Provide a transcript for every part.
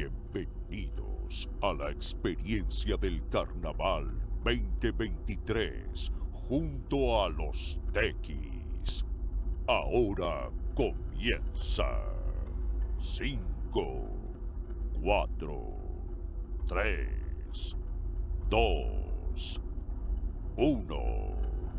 Bienvenidos a la experiencia del Carnaval 2023 junto a los Tequis. Ahora comienza. 5, 4, 3, 2, 1.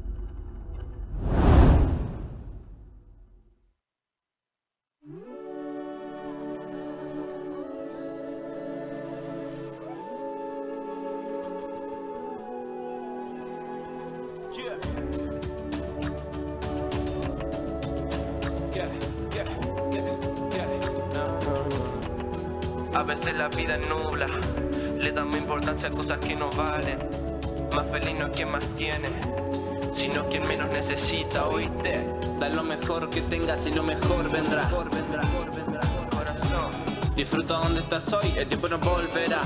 A veces la vida nubla, le damos importancia a cosas que no valen. Más feliz no es quien más tiene, sino quien menos necesita, ¿oíste? Da lo mejor que tengas y lo mejor vendrá. Corazón, Disfruta donde estás hoy, el tiempo no volverá.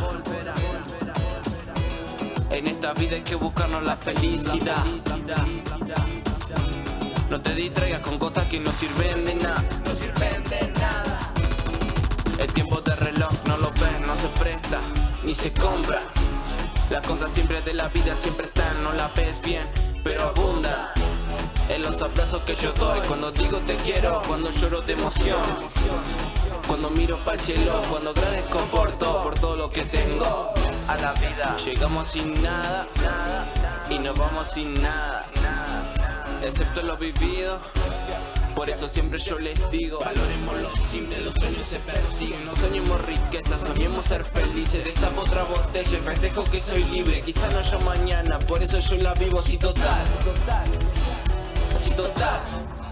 En esta vida hay que buscarnos la felicidad. No te distraigas con cosas que no sirven de nada. no sirven de nada. El tiempo de reloj no lo ves, no se presta, ni se compra. Las cosas siempre de la vida siempre están, no la ves bien, pero abundan. En los abrazos que yo doy, cuando digo te quiero, cuando lloro de emoción, cuando miro para el cielo, cuando agradezco por todo lo que tengo. A la vida Llegamos sin nada y nos vamos sin nada, excepto lo vivido. Por eso siempre yo les digo, valoremos lo simple, los sueños se persiguen. No soñemos riqueza, soñemos ser felices. Destapo otra botella y festejo que soy libre. Quizá no haya mañana, por eso yo la vivo. Si total, si total.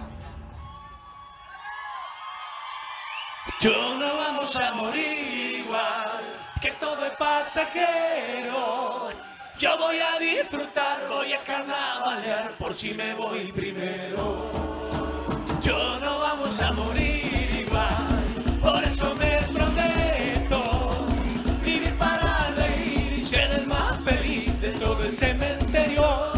Yo no vamos a morir igual, que todo es pasajero. Yo voy a disfrutar, voy a carnavalear por si me voy primero. Yo no vamos a morir igual, por eso me prometo vivir para reír y ser el más feliz de todo el cementerio.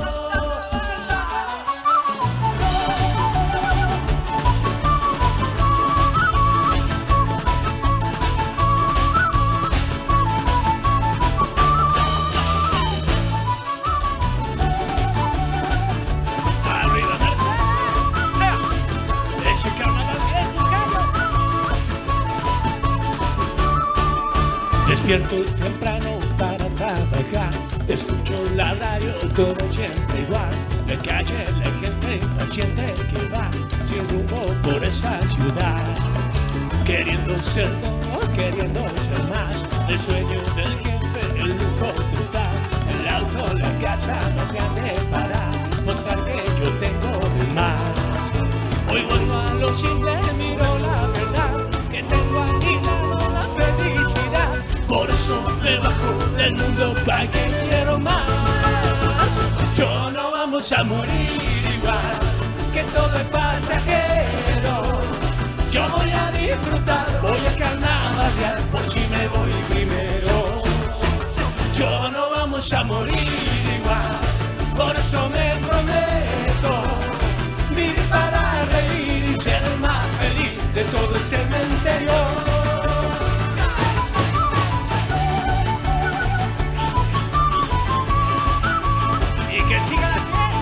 Despierto temprano para trabajar, escucho la radio, todo siempre igual. De calle la gente paciente que va sin rumbo por esa ciudad, queriendo ser todo, queriendo ser más. El sueño del jefe, el lujo total, el auto, la casa más grande para mostrar que yo tengo de más. Hoy vuelvo a lo simple, miro la verdad, que tengo a mi lado la felicidad. Por eso me bajo del mundo pa' que quiero más. Yo no vamos a morir igual, que todo es pasajero. Yo voy a disfrutar, voy a carnavalear por si me voy primero. Yo no vamos a morir igual, por eso me prometo vivir para reír y ser el más feliz de todo el cementerio. Que siga la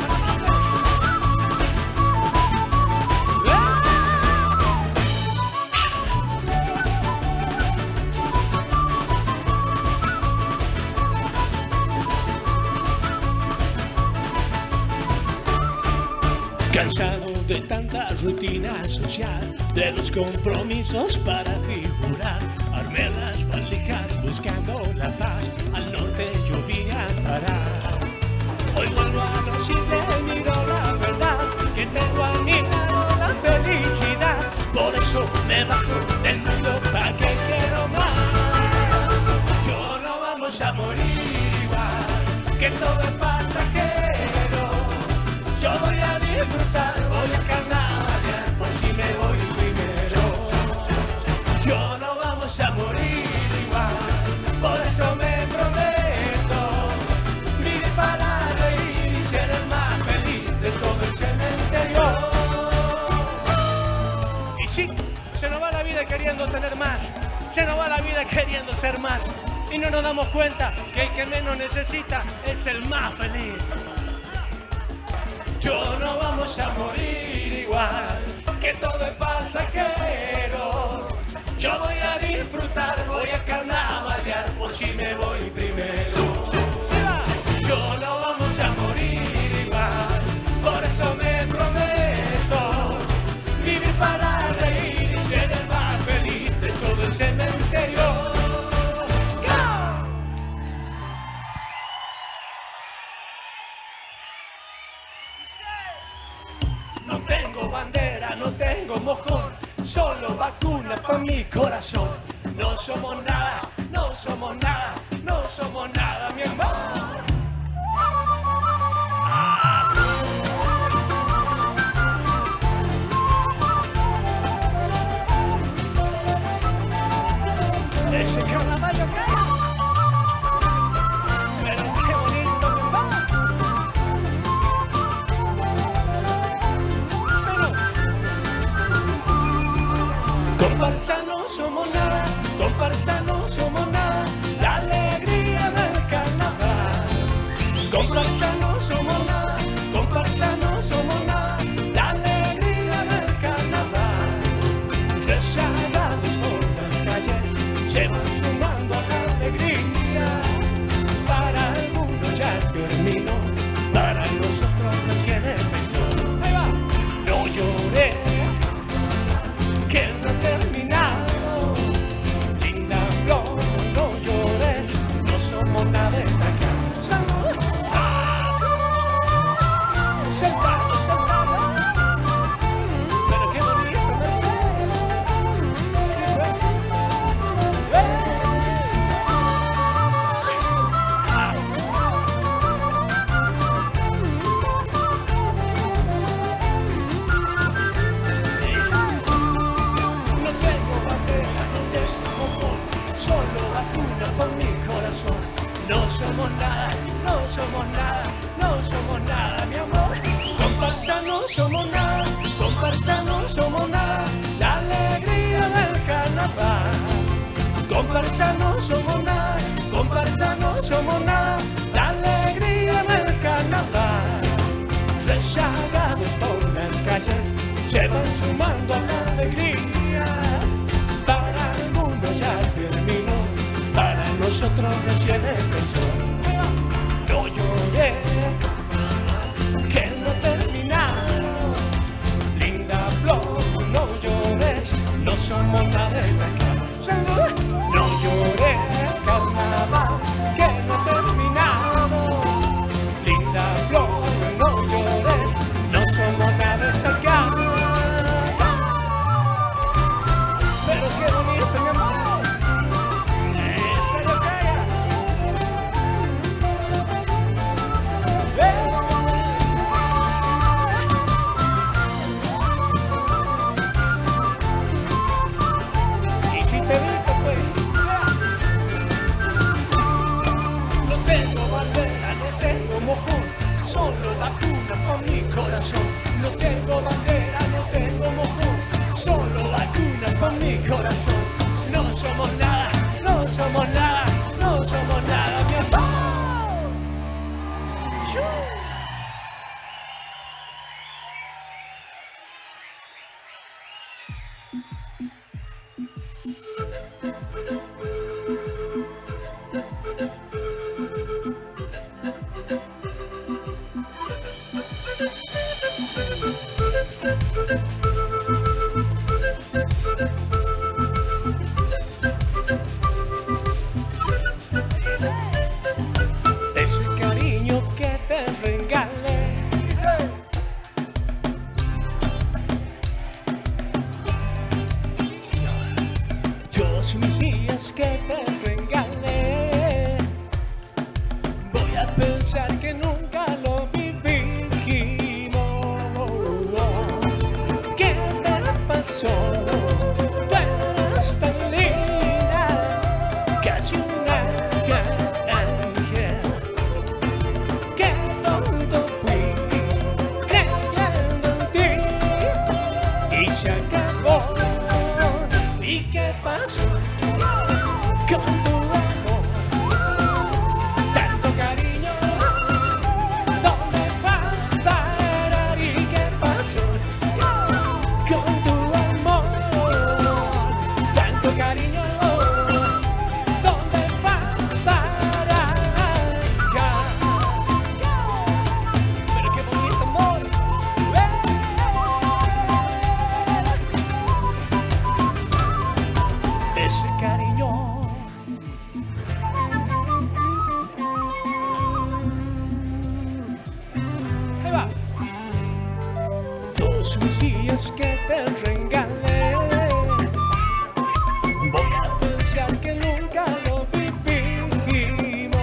cansado de tanta rutina social, de los compromisos para figurar. Armé las valijas buscando la paz, al norte yo vine a parar. Hoy vuelvo a lo simple, miro la verdad, que tengo a mi lado la felicidad. Por eso me bajo del mundo pa' que quiero más. Yo no vamos a morir igual, que todo es pasajero. Yo voy a disfrutar, voy a carnavalear por si me voy primero. Yo no vamos a morir igual, por eso me prometo vivir para ser el más feliz de todo el cementerio. Y sí, se nos va la vida queriendo tener más, Se nos va la vida queriendo ser más y no nos damos cuenta que el que menos necesita es el más feliz. Yo no vamos a morir igual, que todo es pasajero. Yo voy a disfrutar, voy a carnavalear por si me voy primero. Yo no vamos a morir igual, por eso me prometo vivir para reír y ser el más feliz de todo el cementerio. No tengo bandera, no tengo mojón, solo vacuna para mi corazón. No somos nada, no somos nada, no somos nada, mi amor. Ese carnaval yo creo, pero qué bonito me va. Comparsa no somos nada, comparsa no somos nada, la alegría del carnaval. Comparsa no somos nada, comparsa no somos nada, la alegría del carnaval. Rezagados por las calles se van sumando a la alegría. Para algunos ya terminó, para nosotros recién empezó. Ahí va. No llores, que no ha terminado. Linda flor, no llores, no somos nada de esta acá. Salud, sentado, sentado. Pero qué bonito, Mercedes. Sí, no tengo bandera, no tengo mojón, solo vacuna por mi corazón. No somos nada, no somos nada, no somos nada, mi amor. Comparsa no somos nada, comparsa no somos nada, la alegría del carnaval. Comparsa no somos nada, comparsa no somos nada, la alegría del carnaval. Rezagados por las calles se van sumando a la alegría. Para algunos ya terminó, para nosotros recién empezó. No llores, que no ha terminado. Linda flor, no llores, no somos nada de acá. No llores, carnaval, que no ha terminado. Linda flor, no llores, no somos nada de acá. Pero qué bonito, mi amor. Esa yo calla. Y si te visto, pues. No tengo bandera, no tengo mojón, solo vacuna para mi corazón. No tengo bandera, no tengo mojón, solo vacuna para mi corazón. No somos nada, no somos nada, no somos nada, mi amor. Ese cariño que te regalé, dos mis días que te regalé, voy a pensar que nunca lo vivimos. ¿Qué te pasó? Tú eres tan linda, casi un ángel. Qué tonto fui creyendo en ti y se acabó. ¿Y qué pasó? ese cariño. Ahí va. Tus días que te regalé, voy a pensar que nunca lo vivimos.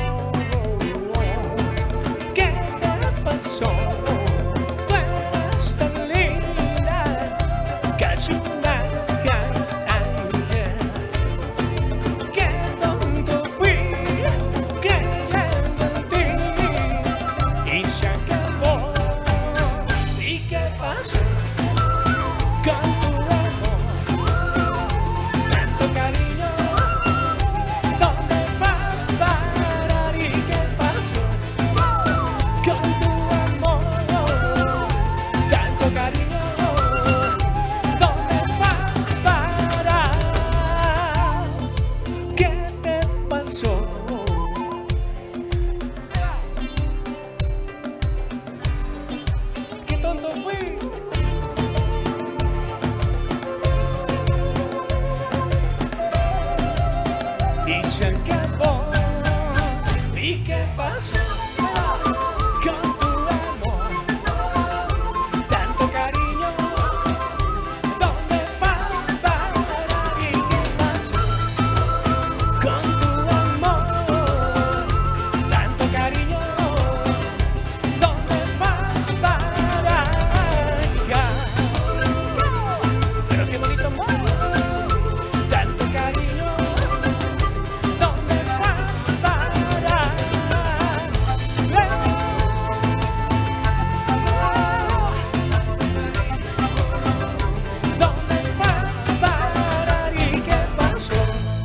¿Qué te pasó? Tú eres tan linda, casi un ángel. Qué tonto fui creyendo en ti y se acabó. ¿Y qué pasó con tu amor? Tanto cariño, ¿dónde va a parar? ¿Y qué pasó con tu amor? Tanto cariño, ¿dónde va a parar? ¿Qué te pasó? ¡Qué tonto fui! Y se acabó. ¿Y qué pasó con tu amor? Tanto cariño, ¿dónde va a parar? ¿Y qué pasó con tu amor? Tanto cariño, ¿dónde va a parar? Pero qué bonito amor. Tanto cariño, ¿dónde va a parar? ¿Dónde va a parar? ¿Y qué pasó?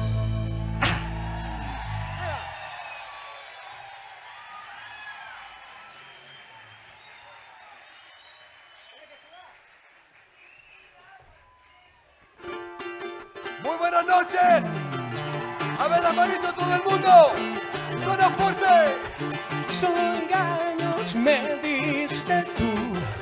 Muy buenas noches. A ver la manito todo el mundo. Suena fuerte. Solo engaños me diste tú,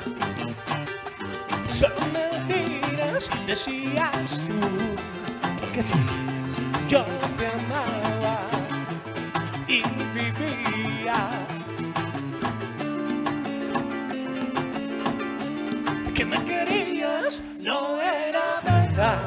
solo mentiras decías tú, que sí, yo te amaba y vivía, que me querías no era verdad,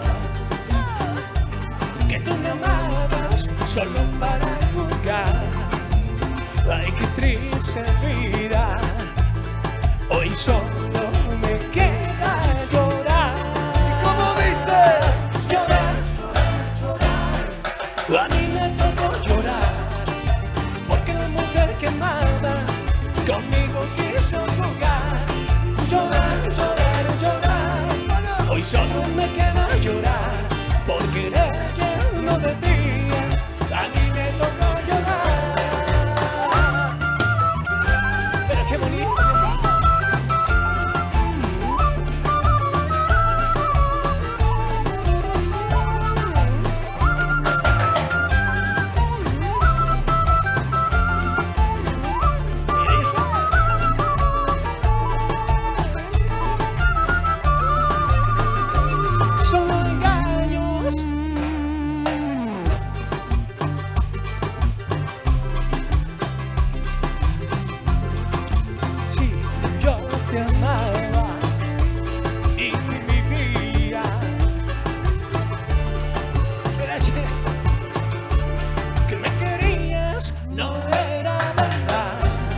que tú me amabas solo para jugar. Ay, qué triste vida, hoy solo me queda llorar. ¿Y cómo dice? Llorar, llorar, llorar. A mí me tocó llorar, porque la mujer que amaba conmigo quiso jugar. Llorar, llorar, llorar. Hoy solo me queda llorar, por querer quien no debía. A mí me tocó llorar. Pero qué bonito. Solo engaños. Sí, yo te amaba y vivía. ¿Será que me querías? No era verdad,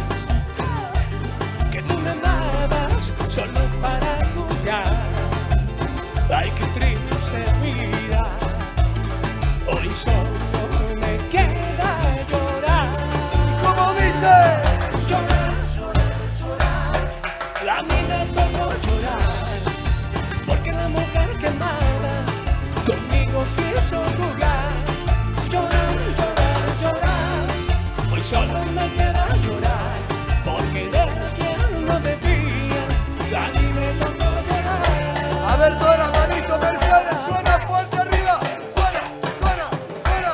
que tú me amabas solo para jugar. Ay, qué triste vida, hoy solo me queda llorar. ¿Cómo dice? Llorar, llorar, llorar. A mí me tocó llorar, porque la mujer que amaba conmigo quiso jugar. Llorar, llorar, llorar. Hoy solo me queda llorar, porque de quien no debía. A mí me tocó llorar. A ver toda la manito, Mercedes, suena fuerte arriba. Suena, suena, suena.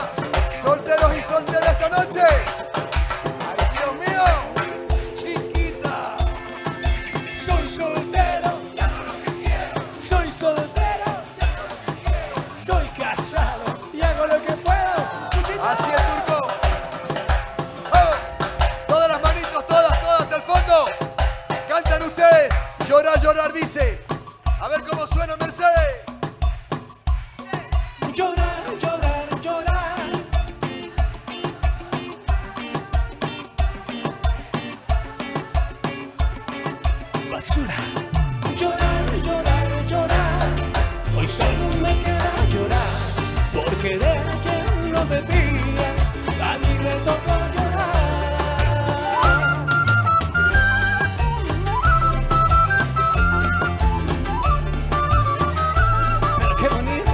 dice. A ver cómo suena, Mercedes. Llorar, llorar, llorar. Basura. Llorar, llorar, llorar. Hoy solo me queda llorar. Porque de quien no debía, a mí me tocó llorar. Pero qué bonito.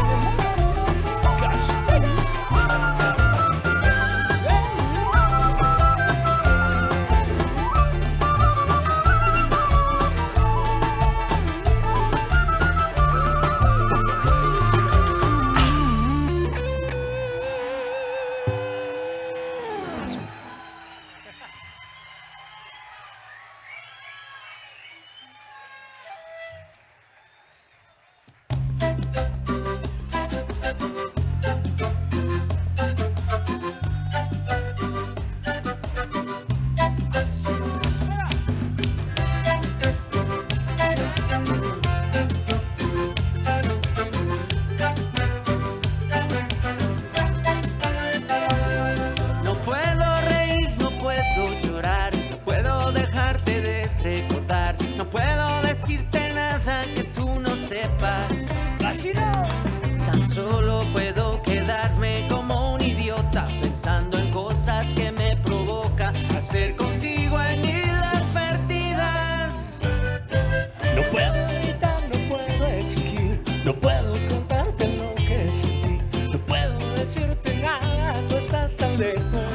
Tan solo puedo quedarme como un idiota pensando en cosas que me provoca hacer contigo en vidas perdidas. No puedo gritar, no puedo exigir, no puedo contarte lo que sentí, no puedo decirte nada, tú estás tan lejos.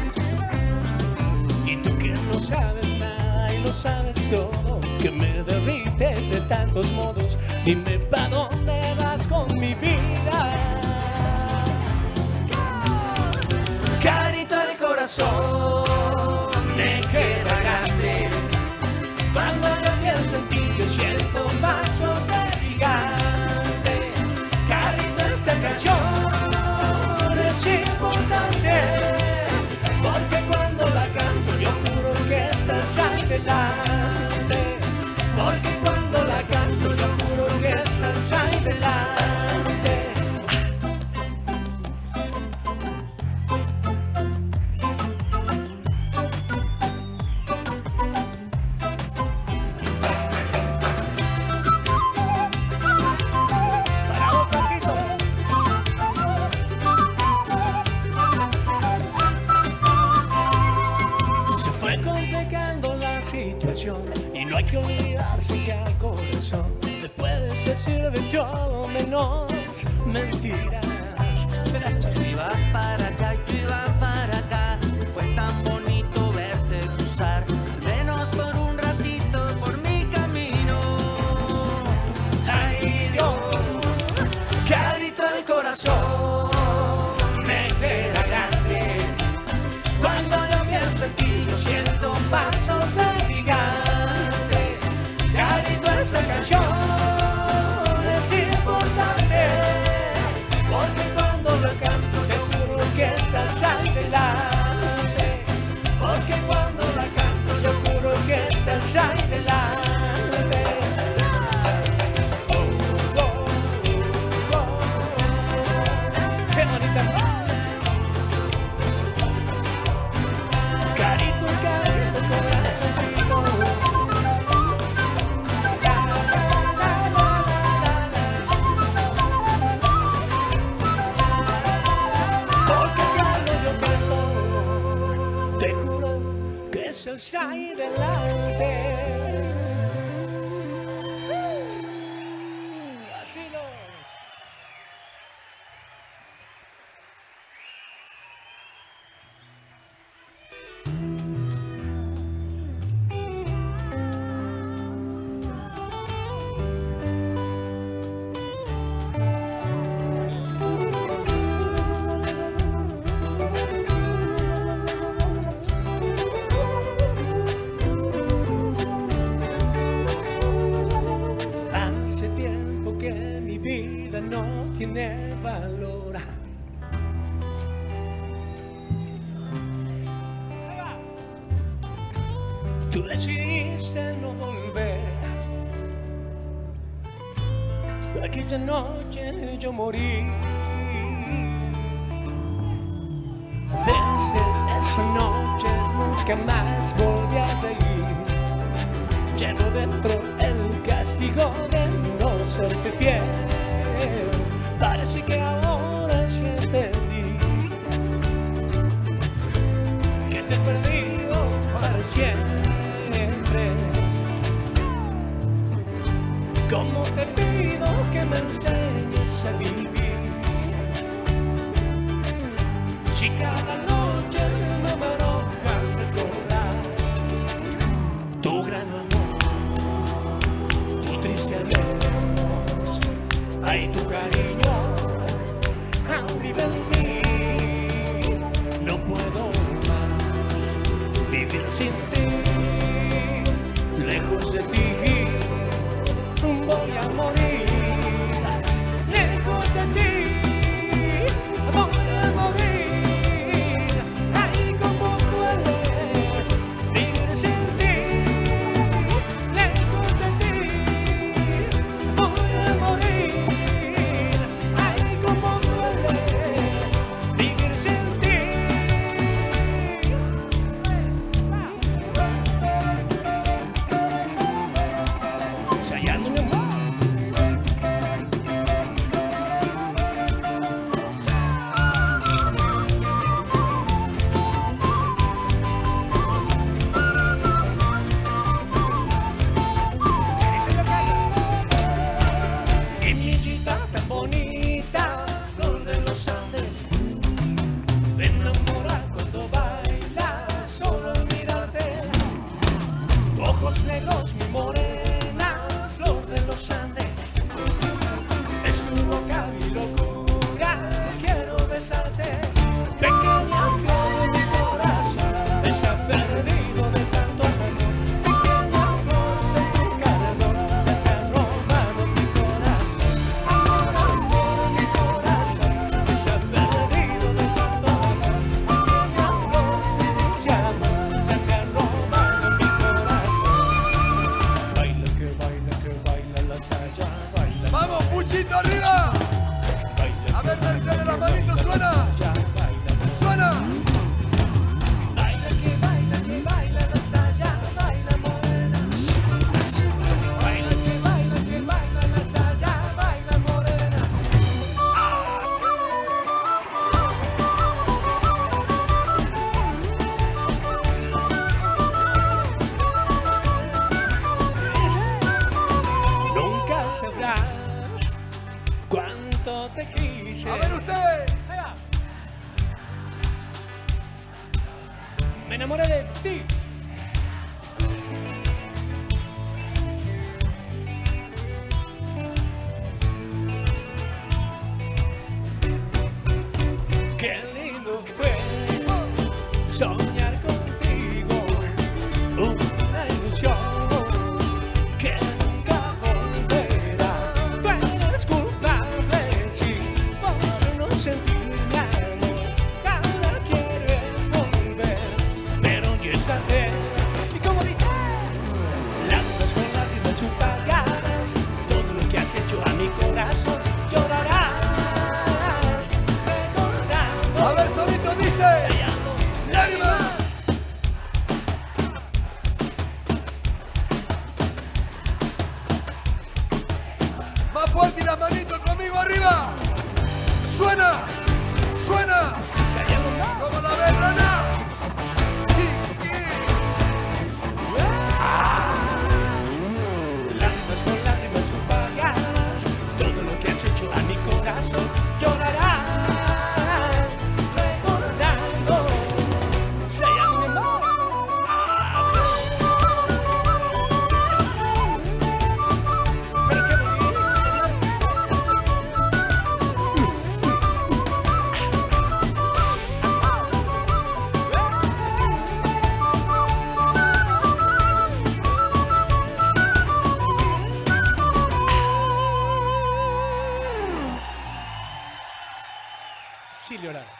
Y tú que no sabes nada y lo sabes todo, que me derrites de tantos modos, dime pa' dónde vas con mi vida. Carito al corazón me queda grande. Cuando yo pienso en ti yo siento pasos de gigante. Carito, esta canción es importante, porque cuando la canto yo juro que estás adelante. Porque cuando la canto yo juro que estás adelante. Se fue complicando la situación y no hay que olvidarse que al corazón le puedes decir de todo menos mentiras. Tú ibas para allá y yo iba para acá. Fue tan bonito verte cruzar, al menos por un ratito, por mi camino. Ay Dios, carito al corazón me queda grande. Cuando yo pienso en ti yo siento pasos de gigante. Carito, esta canción es importante, porque cuando lo canto te juro que estás adelante. Porque cuando la canto yo juro que estás adelante. Oh, oh, oh. ¡Qué bonita! Carito, carito, corazoncito. Porque cuando yo canto, te juro que estás ahí delante. Así no es. Hace tiempo que mi vida no tiene valor. Tú decidiste no volver. Aquella noche yo morí. Desde esa noche nunca más volví a reír. Llevo dentro el castigo de no serte fiel. Parece que ahora sí entendí que te he perdido para siempre. Como te pido que me enseñes a vivir, si cada noche no me enoja recordar tu gran amor, tu triste adiós, ay, tu cariño vive en mí. No puedo más vivir sin ti, lejos de ti. Voy a morir lejos de ti, voy a morir. Ay, como duele vivir sin ti, lejos de ti, voy a morir. Ay, como duele vivir sin ti. Ensayando mi amor. Negros, mi morena, flor de los Andes. Es tu boca mi locura, quiero besarte. Pequeña flor de mi corazón, está perdido de tanto amor. Pequeña flor, sé tu calor, se te ha robado mi corazón. Amor, amor, mi corazón, está perdido de tanto amor. Pequeña flor, sin dulce amor, se te ha robado mi corazón. ¡Vamos, Puchito, arriba! A ver, Mercedes, las manitos, suena. ¡Suena! Baila que baila la saya, baila morena. Baila que baila la saya, baila morena. Nunca sabrás cuánto te quise. A ver usted. Ahí va. Me enamoré de ti. Qué lindo fue soñar contigo, una ilusión que nunca volverá. Tú eres culpable, sí, por no sentirme amor. Ahora quieres volver, pero ya es tarde. Y como dice, lágrimas con lágrimas tú pagarás todo lo que has hecho a mi corazón. Llorarás recordando. A ver, solito dice. ¡Lágrimas! Más fuerte y las manitos conmigo arriba. ¡Suena! ¡Suena! ¿Cómo la ves, Rana? Sí, Lágrimas con lágrimas tú pagarás todo lo que has hecho a mi corazón. Llorarás recordando. Se llama mi amor. Pero qué bonito. Silvio Lara.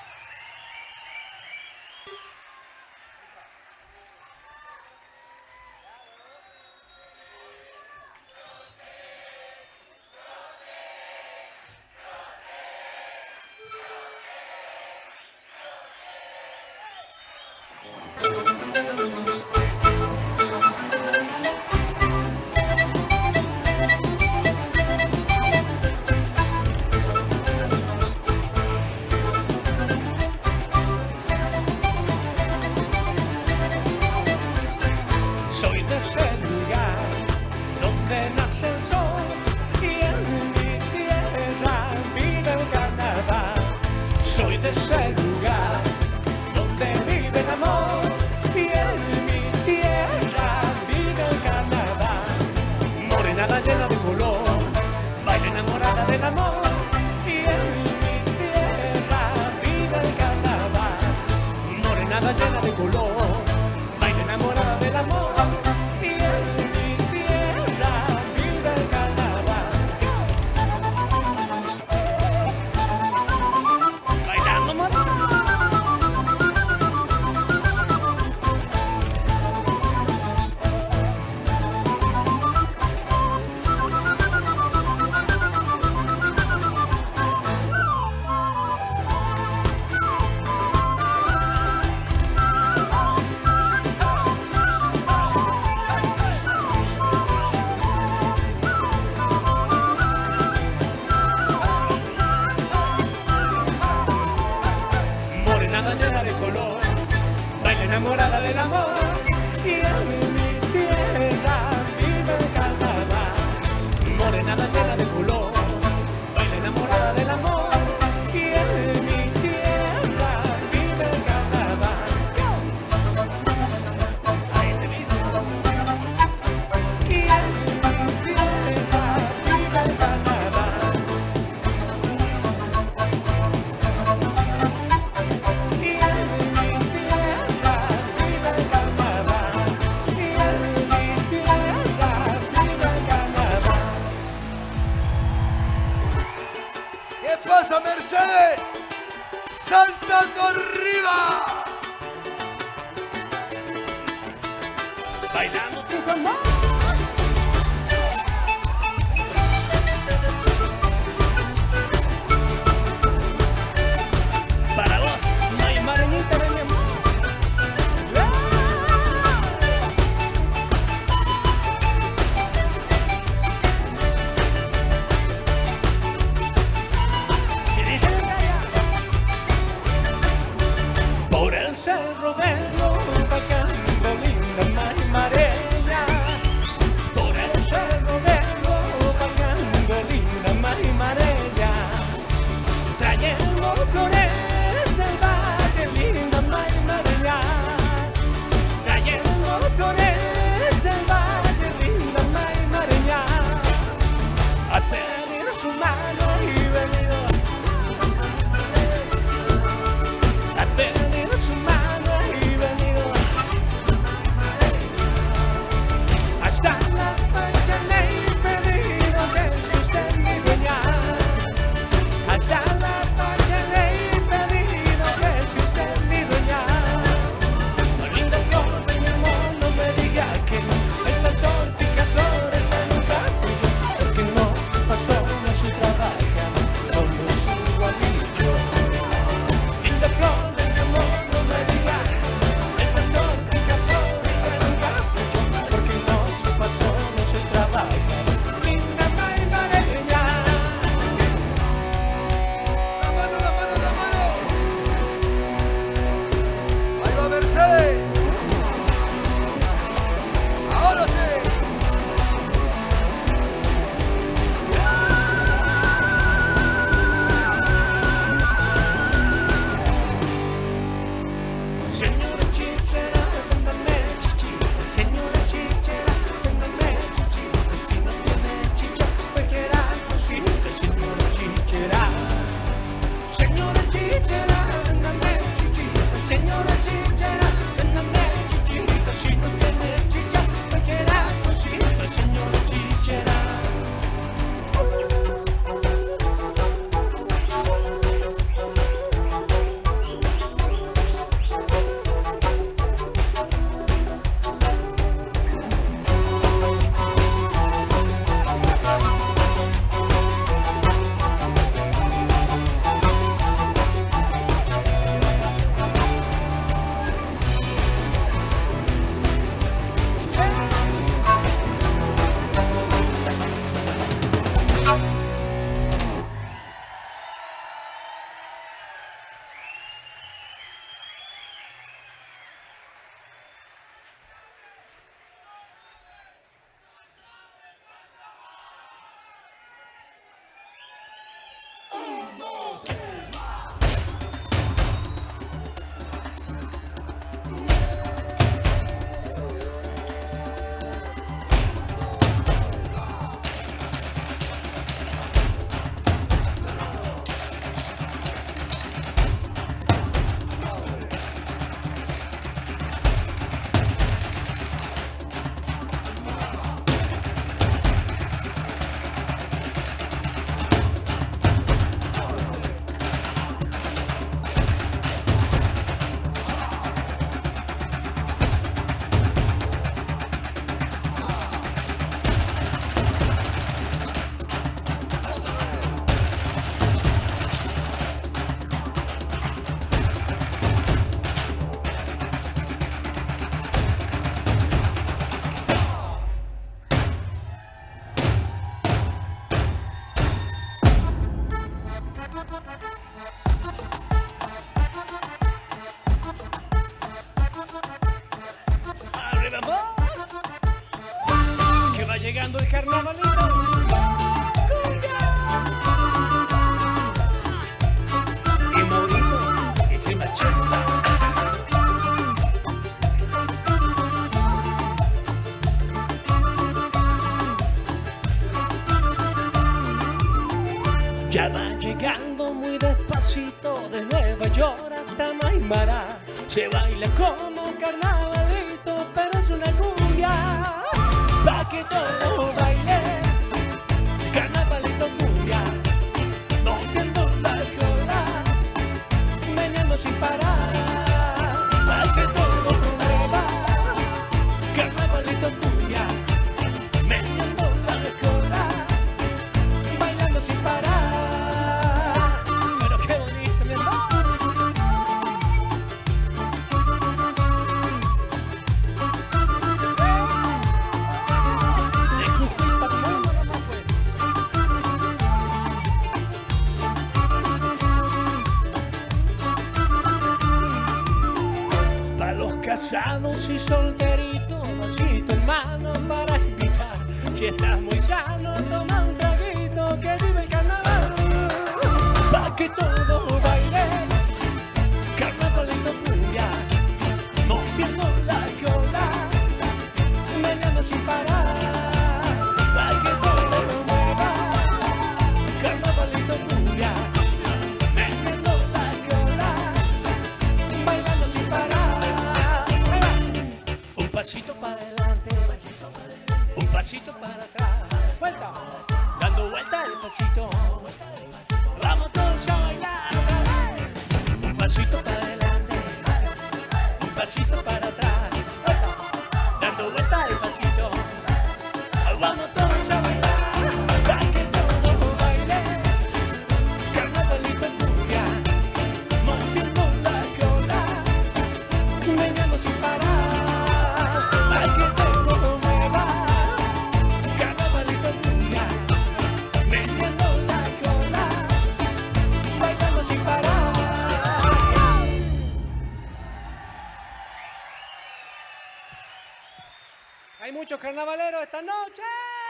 Soy de ese lugar donde nace el sol y en mi tierra vive el carnaval. Soy de ese lugar donde vive el amor y en mi tierra vive el carnaval. Morenada llena de color, baila enamorada del amor y en mi tierra vive el carnaval. Morenada llena de color, baila enamorada del amor. Llena de color, baila enamorada del amor y en mi tierra vive el carnaval. Morenada llena de color, baila enamorada del amor y en mi tierra vive el carnaval. Ahí te dice. Y en mi tierra vive el carnaval. pasa, Mercedes? ¡Saltando arriba! Bailando tu amor. Para vos, Maya Mareñita de mi amor. Por el cerro vengo bajando linda marimareña. Por el cerro vengo bajando linda marimareña. Trayendo flores del valle, linda marimareña. Trayendo flores del valle, linda marimareña. A pedir su mano y venido. A pedir su mano y venido hasta la pancha le he pedido que sea usted mi dueña. Hasta la pancha le he Que va llegando el carnavalito. Y Maurito es el machete. Ya van llegando muy despacito de Nueva York hasta Maimará. Se baila como carnavalito, pero es una cumbia pa' que todo baile. Carnavalito cumbia, moviendo la cola, meneando sin parar, pa' que todo mueva. Carnavalito cumbia, meneando la cola, bailando sin parar. Pero qué bonito, mi hermano. Casados y solteritos, vasito en mano para invitar. Si estás muy sano, toma un traguito, que vive el carnaval. Pa' que todo baile, carnavalito cumbia, moviendo la cola, meneando sin parar. Pa' que todo lo mueva, carnavalito cumbia, meneando la cola, bailando sin parar. Un pasito para adelante, un pasito para atrás, vuelta, dando vuelta el pasito, vamos todos a bailar. Un pasito para adelante, un pasito para atrás, vuelta, dando vuelta el pasito, vamos todos a bailar. Pa' que todo baile, carnavalito en cumbia, moviendo la cola, meneando sin parar. Hay muchos carnavaleros esta noche.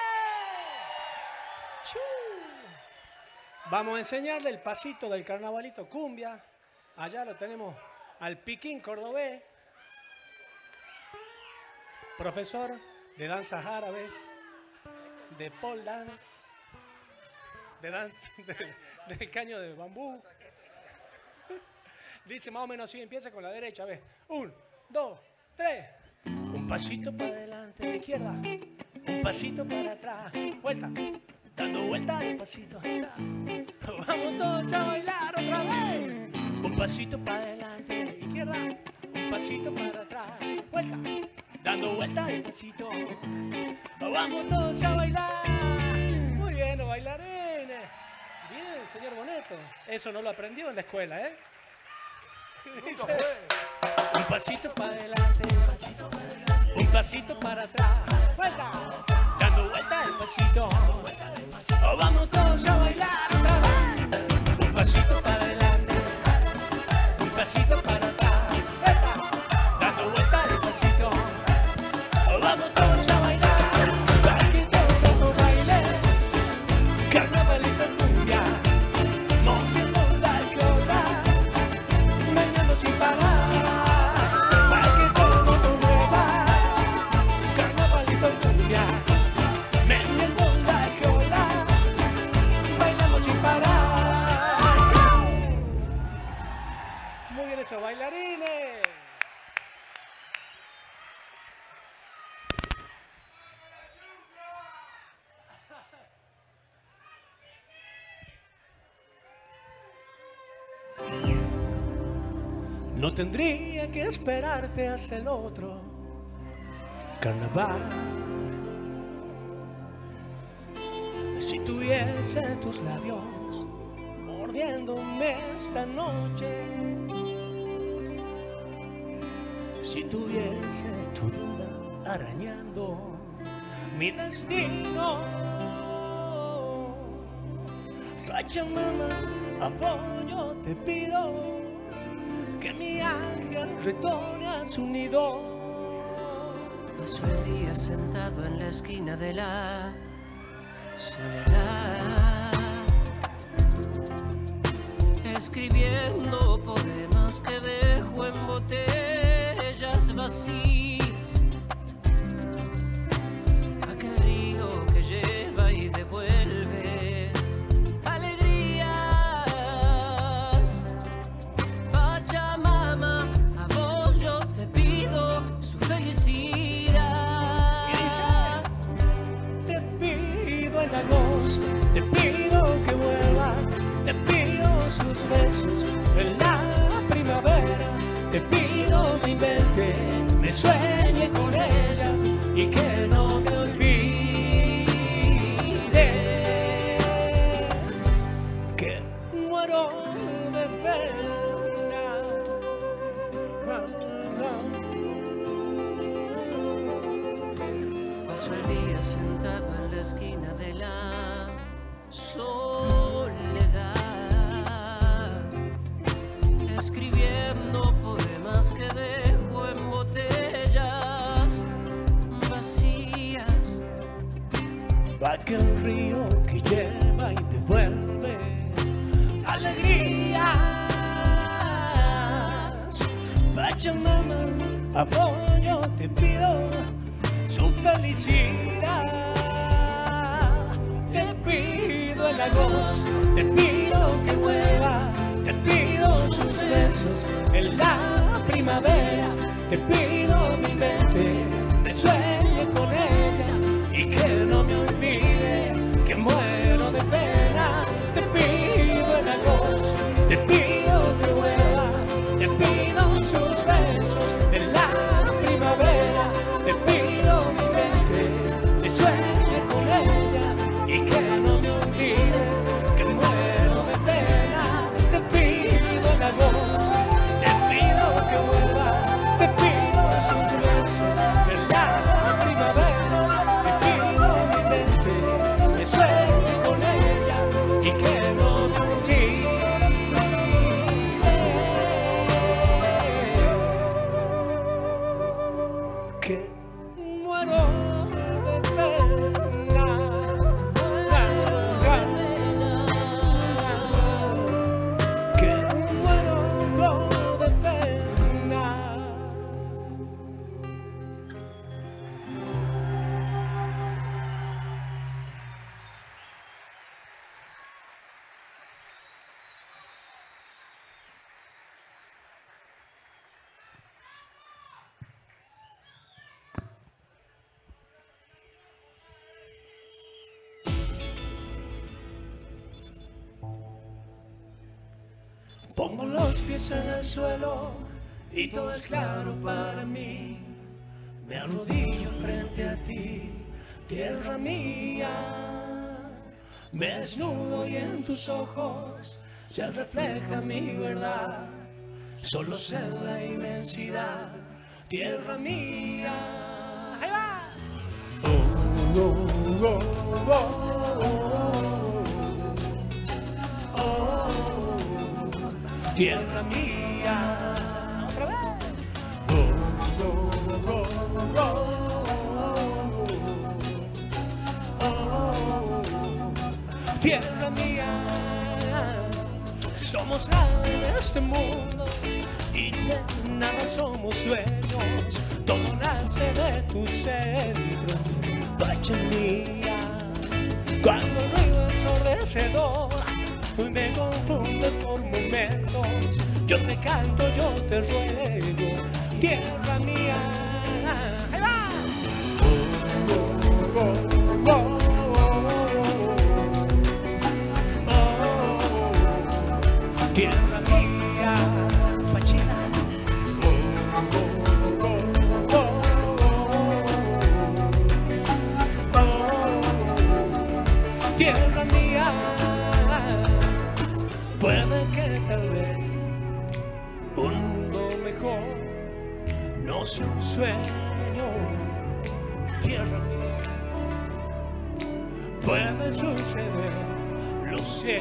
Vamos a enseñarle el pasito del carnavalito cumbia. Allá lo tenemos al Piquín cordobés, profesor de danzas árabes, de pole dance, del caño de bambú. Dice más o menos así, empieza con la derecha, ¿ves? 1, 2, 3. Un pasito para adelante, de izquierda, un pasito para atrás, vuelta, dando vuelta el pasito. Vamos todos a bailar otra vez. Un pasito para adelante, de izquierda, un pasito para atrás, vuelta, dando vuelta el pasito. Vamos todos a bailar. Muy bien, los bailarines. Bien, señor Boneto. Eso no lo aprendió en la escuela, ¿eh? Dice, un pasito para adelante, un pasito para atrás, vuelta, dando vuelta el pasito. Vamos todos a bailar otra vez. Un pasito para adelante, un pasito para atrás, vuelta, dando vuelta el pasito. Vamos todos a bailar, para que todo baile, carnavalito cumbia, Eso, bailarines. No tendría que esperarte hasta el otro carnaval. Si tuviese tus labios mordiéndome esta noche, si tuviese tu duda arañando mi destino, Pachamama, a vos yo te pido que mi ángel retorne a su nido. Pasó el día sentado en la esquina de la soledad, escribiendo poemas que dejo en botellas vacías. Aquel río que lleva y devuelve alegrías. Pachamama, a vos yo te pido su felicidad. Y dice, te pido en agosto, te pido que vuelva, te pido sus besos en la primavera, te pido mi mente me sueñe con ella y que no me olvide, que muero de pena. Paso el día sentado en la esquina de la soledad, escribiendo poemas que dejo en botellas vacías. Va aquel río que lleva y devuelve alegrías. Pachamama, a vos yo te pido su felicidad. Te pido el agosto, te pido que vuelva, te pido sus besos en la primavera, te pido mi mente me sueñe con ella y que no me olvide, que muero de pena. Te pido el agosto, te pido que vuelva, te pido sus besos en la primavera, te pido mi mente me sueñe con ella y que no me olvide, que muero de pena. Te pido el agosto, te pido que vuelva, te pido sus besos en la primavera, te pido mi mente me sueñe con ella y que no me olvide, que muero de pena. Que muero de pena. Pongo los pies en el suelo y todo es claro para mí. Me arrodillo frente a ti, tierra mía. Me desnudo y en tus ojos se refleja mi verdad. Solo sé la inmensidad, tierra mía. ¡Ahí va! Oh, oh, oh, oh, oh, oh. Tierra mía, otra vez. Oh, oh, oh, oh, oh, oh. Tierra mía, somos nada en este mundo y de nada somos dueños. Todo nace de tu centro, Pachamama. Cuando el ruido ensordecedor me confunde por momentos, Yo te canto, yo te ruego, tierra mía. ¡Ahí va! Oh, oh, oh, oh, oh, tierra mía, Pachita. Tierra mía, puede que tal vez un mundo mejor no sea un sueño. Tierra mía, puede suceder, lo sé.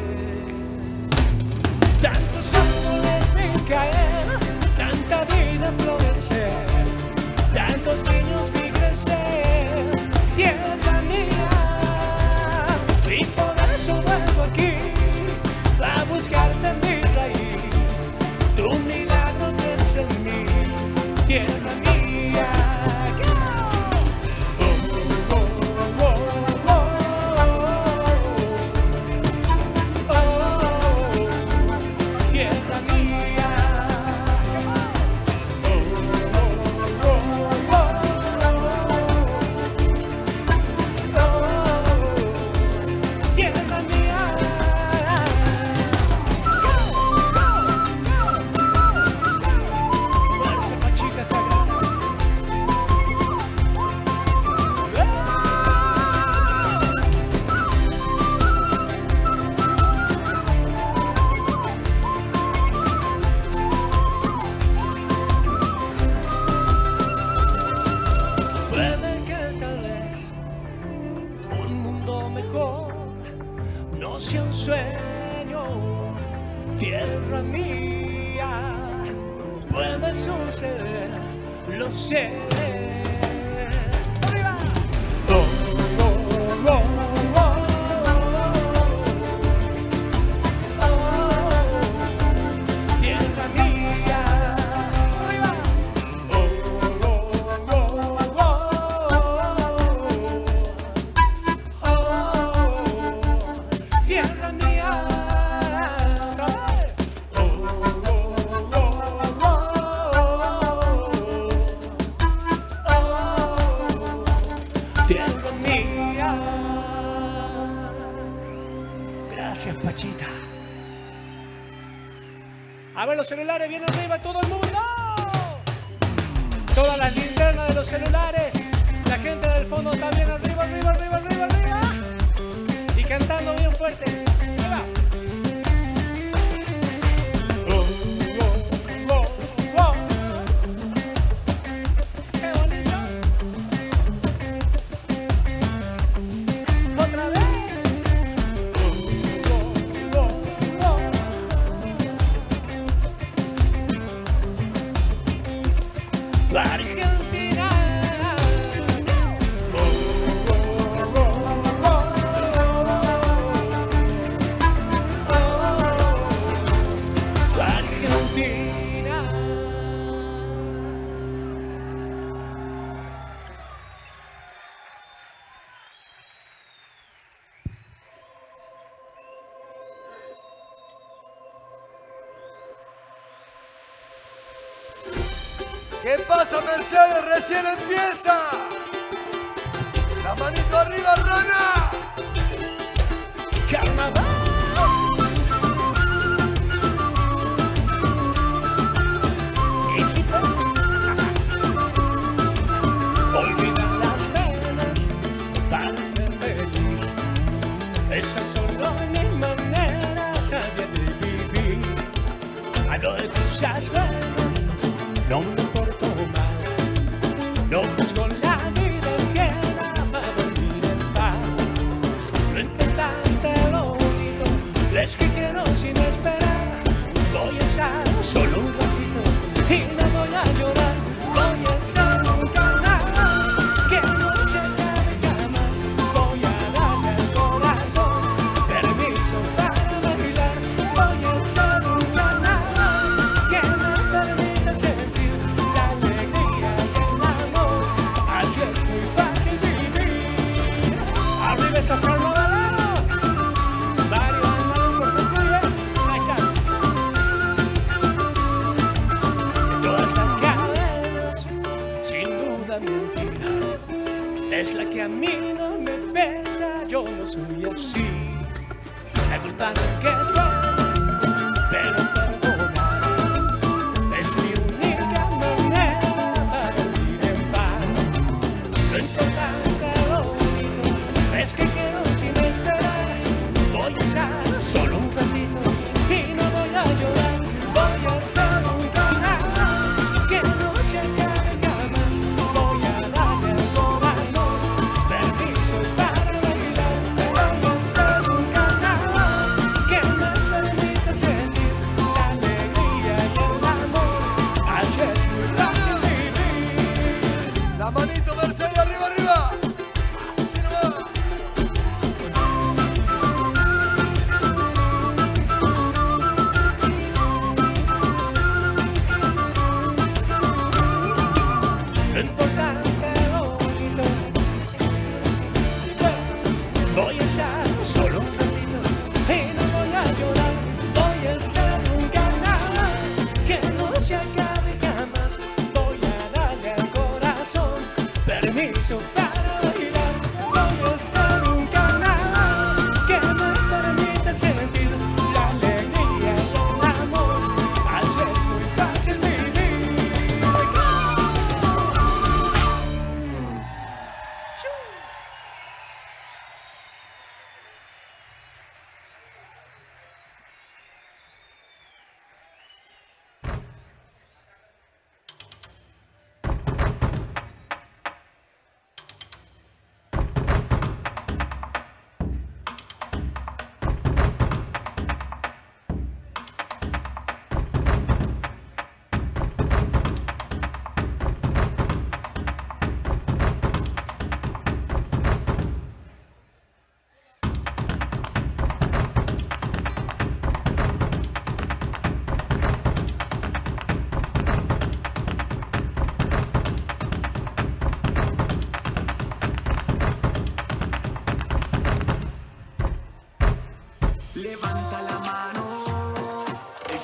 Tantos árboles vi caer, tanta vida florecer, tantos niños vi crecer. Tierra mía, y por eso vuelvo aquí a buscarte mi raíz. Tu milagro piensa en mí, tierra mía. Oh, oh, oh, oh, oh, oh, tierra mía. Oh, oh, oh, oh, oh. Puede que tal vez un mundo mejor no sea un sueño, tierra mía, puede suceder, lo sé. ¡Arriba! Oh, oh, oh, oh, oh, oh, tierra mía. ¡Arriba! Oh, oh, oh, oh, oh, oh, tierra mía. Oh, oh, oh, oh, oh, tierra mía. Gracias, Pachita. A ver los celulares, bien arriba, todo el mundo. Todas las linternas de los celulares. La gente del fondo también arriba, arriba, arriba, arriba, arriba. Y cantando bien fuerte. Ahí va. Oh, oh, oh, oh. Qué bonito. Otra vez. Oh, oh, oh, oh. Argentina. Oh, oh, oh, oh, oh. Argentina. ¿Qué pasa, Mercedes? Recién empieza. La manito arriba, Rana. Carnaval. Y si te olvida las penas para ser feliz, esas son mis maneras de vivir. A lo de cosas buenas no me porto mal, no busco la vida ajena para dormir en paz. Lo importante, lo bonito, es que quiero sin esperar. Voy a estar solo un ratito y no voy a llorar. Voy a ser un carnaval que no se acabe jamás. Voy a darle al corazón permiso para bailar. Voy a ser un carnaval que me permita sentir la alegría y el amor. Así es muy fácil vivir. Arriba esos carnavaleros. Varios andan por concluir. Ahí está.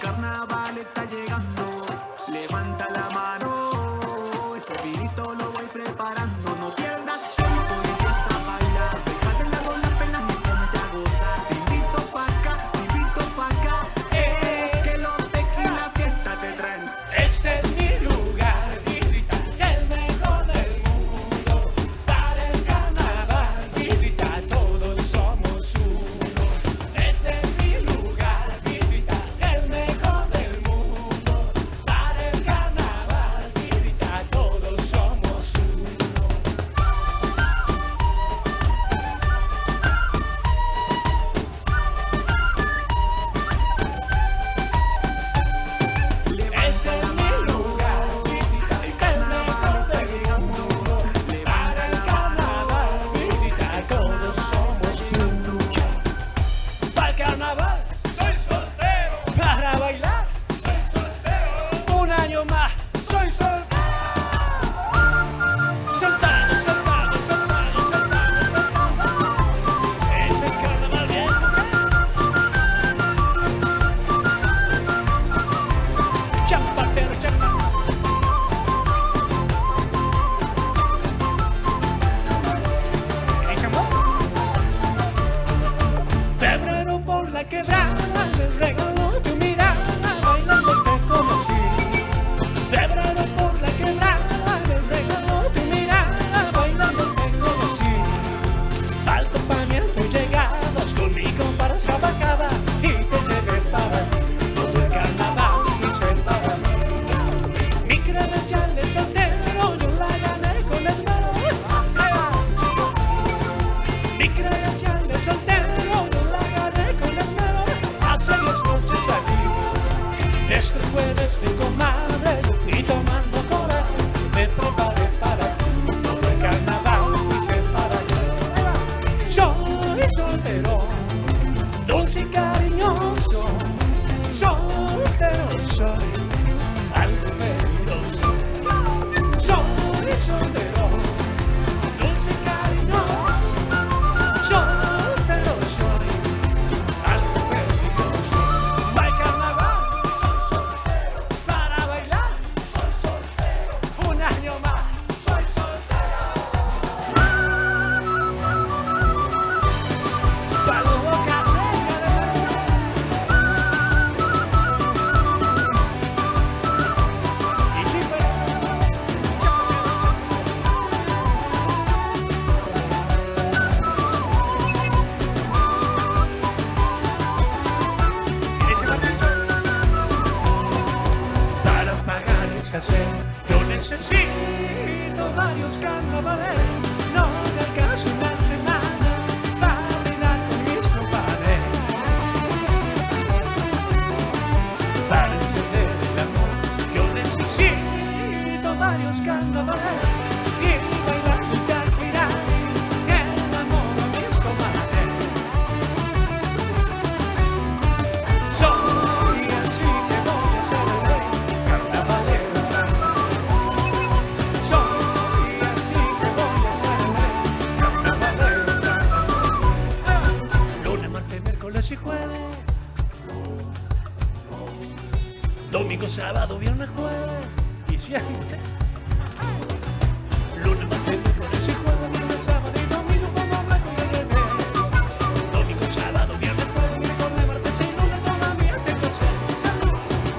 carnaval está llegando. Levanta la mano, ese vinito lo voy preparando. No pierdas tiempo y empieza a bailar. Déjate de lado las penas y ponte a gozar. Te invito pa' acá, que los tequilas fiesta te traen. Este es mi lugar, Vidita, el mejor del mundo. Para el carnaval, Vidita, todos somos uno. Este es mi lugar, Vidita, el mejor del mundo. Para el carnaval, Vidita, todos somos uno. Este es mi lugar, Vidita, el mejor del mundo. Para el carnaval, Vidita, todos somos uno. Para el carnaval, soy soltero. Para bailar, soy soltero. Un año más, soy soltero. Soltado, soltado, soltado, soltado, soltado. Es el carnaval bien. Chapatero, chapatero. Febrero por la quebrada, me regaló tu mirada, bailando te conocí. Febrero por la quebrada, me regaló tu mirada, bailando te conocí. Al compañero llegabas conmigo para esa bajada y te llevé para todo el carnaval hice para mí. Mi credencial de soltero yo la gané con esmero. Mi credencial de soltero yo la gané con esmero. Hace 10 noches salí. Este jueves mi comadre yo fui tomando coraje. Me preparé para todo el carnaval hice para allá. Soy soltero, dulce y cariñoso. Soltero soy, algo peligroso. Soy soltero, dulce y cariñoso. Soltero soy, algo peligroso. Para el carnaval, soy soltero. Para bailar, soy soltero. Un año más, soy soltero. Para los bocas y si fue. Para pagar esa sed, yo necesito varios carnavales. No me alcanza una semana para bailar con mis compadres. Para encender el amor, yo necesito varios carnavales. Y bailar junto al girar el amor a mis comadres. Soy así que voy a ser el rey carnavalero santa. Soy así que voy a ser el rey carnavalero santa. Lunes, martes, miércoles y jueves. Domingo, sábado, viernes, jueves y siempre. Lunes, martes, miércoles y jueves, viernes, sábado y domingo como blanco y revés. Domingo, sábado, viernes, jueves, miércoles, martes y lunes todavía te conservo salud.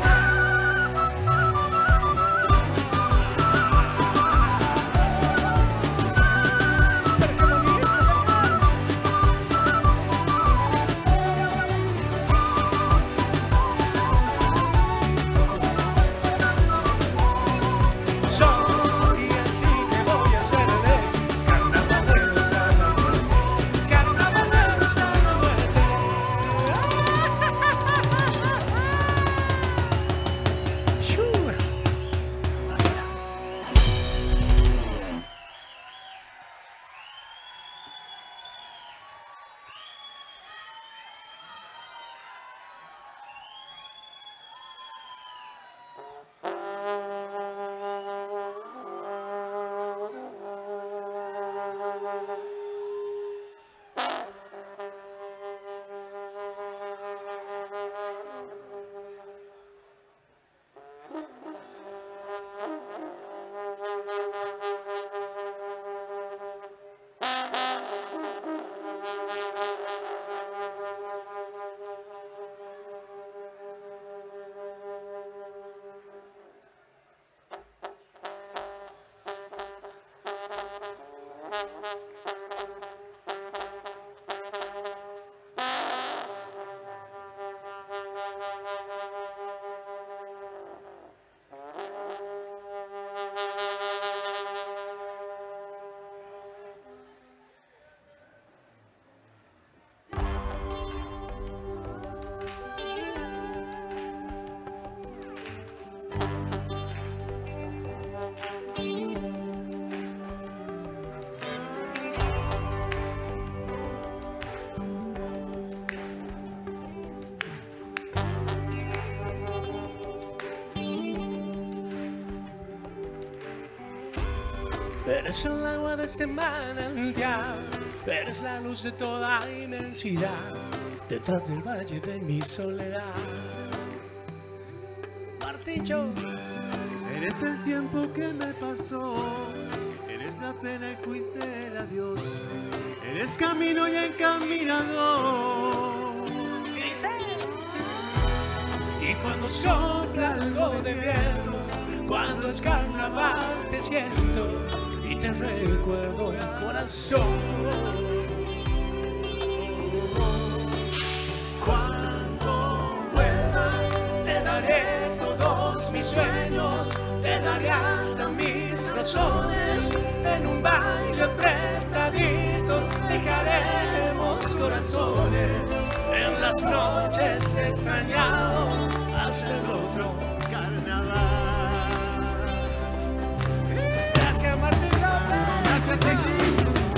Pero qué bonito. Soy así que voy a ser el Eres el agua de este manantial, eres la luz de toda inmensidad, detrás del valle de mi soledad. Martillo. Eres el tiempo que me pasó, eres la pena y fuiste el adiós, eres camino y encaminador. Y cuando sopla algo de viento, cuando es carnaval te siento y te recuerdo el corazón. Cuando vuelva te daré todos mis sueños, te daré hasta mis razones, en un baile apretaditos dejaremos corazones, en las noches extrañado hasta el otro carnaval. Gracias Martín López. Gracias Tequis.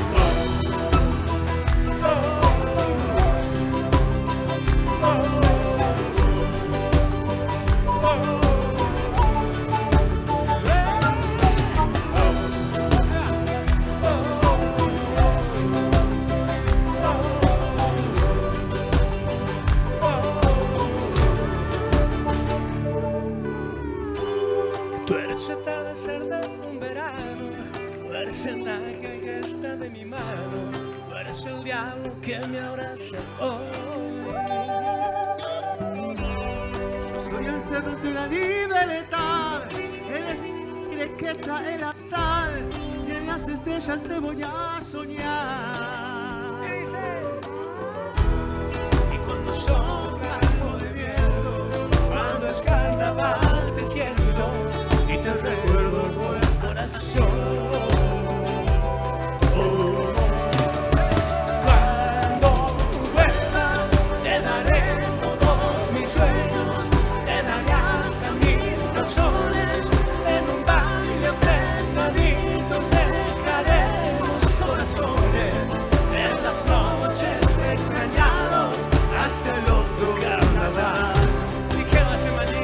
Tú eres el atardecer de un verano, tú eres el ángel que está de mi mano, tú eres el diablo que me abraza hoy. Yo soy el cerro de la libertad, eres el aire que trae la sal, y en las estrellas te voy a soñar. Y cuando sopla algo de viento, cuando es carnaval te siento y te recuerdo por el corazón. Cuando vuelva te daré todos mis sueños, te daré hasta mis razones, en un baile apretaditos dejaremos corazones, en las noches extrañados hasta el otro carnaval. ¿Y qué más se maní?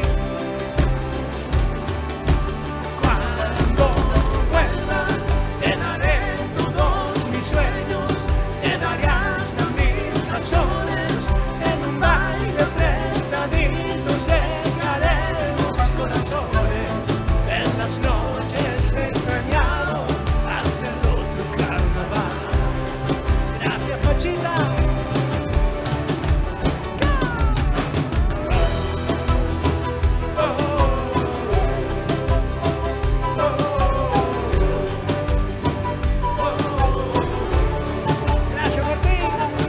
Cuando vuelva te daré todos mis sueños, te daré hasta mis razones, en un baile apretaditos dejaremos corazones, en las noches extrañados hasta el otro carnaval. Gracias Pachita. Gracias Martín.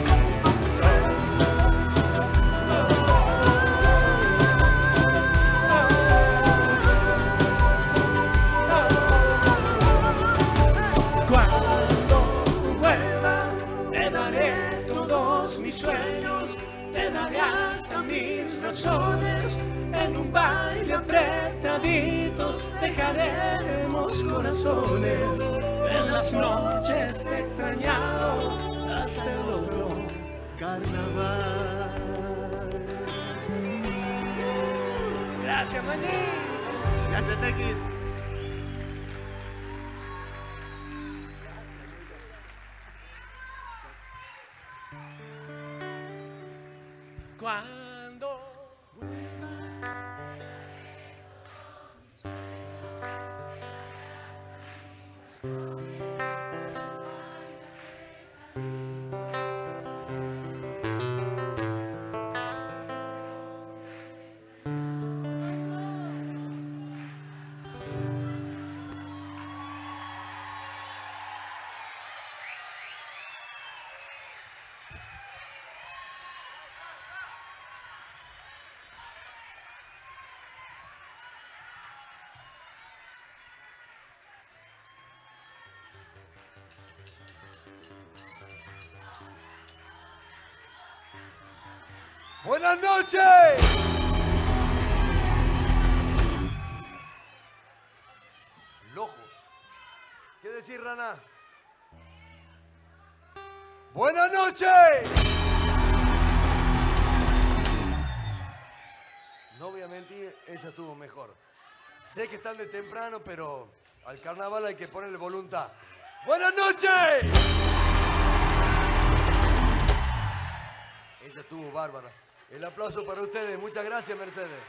Cuando vuelva te daré todos mis sueños, te daré hasta mis razones, en un baile apretaditos dejaremos corazones, en las noches extrañado hasta el otro Carnaval. Gracias Maní. Gracias Tequis. Cuando Buenas noches. Flojo. ¿Qué decir, Rana? Buenas noches. No voy a mentir, esa estuvo mejor. Sé que están de temprano, pero al carnaval hay que ponerle voluntad. ¡Buenas noches! Esa estuvo bárbara. El aplauso para ustedes. Muchas gracias, Mercedes.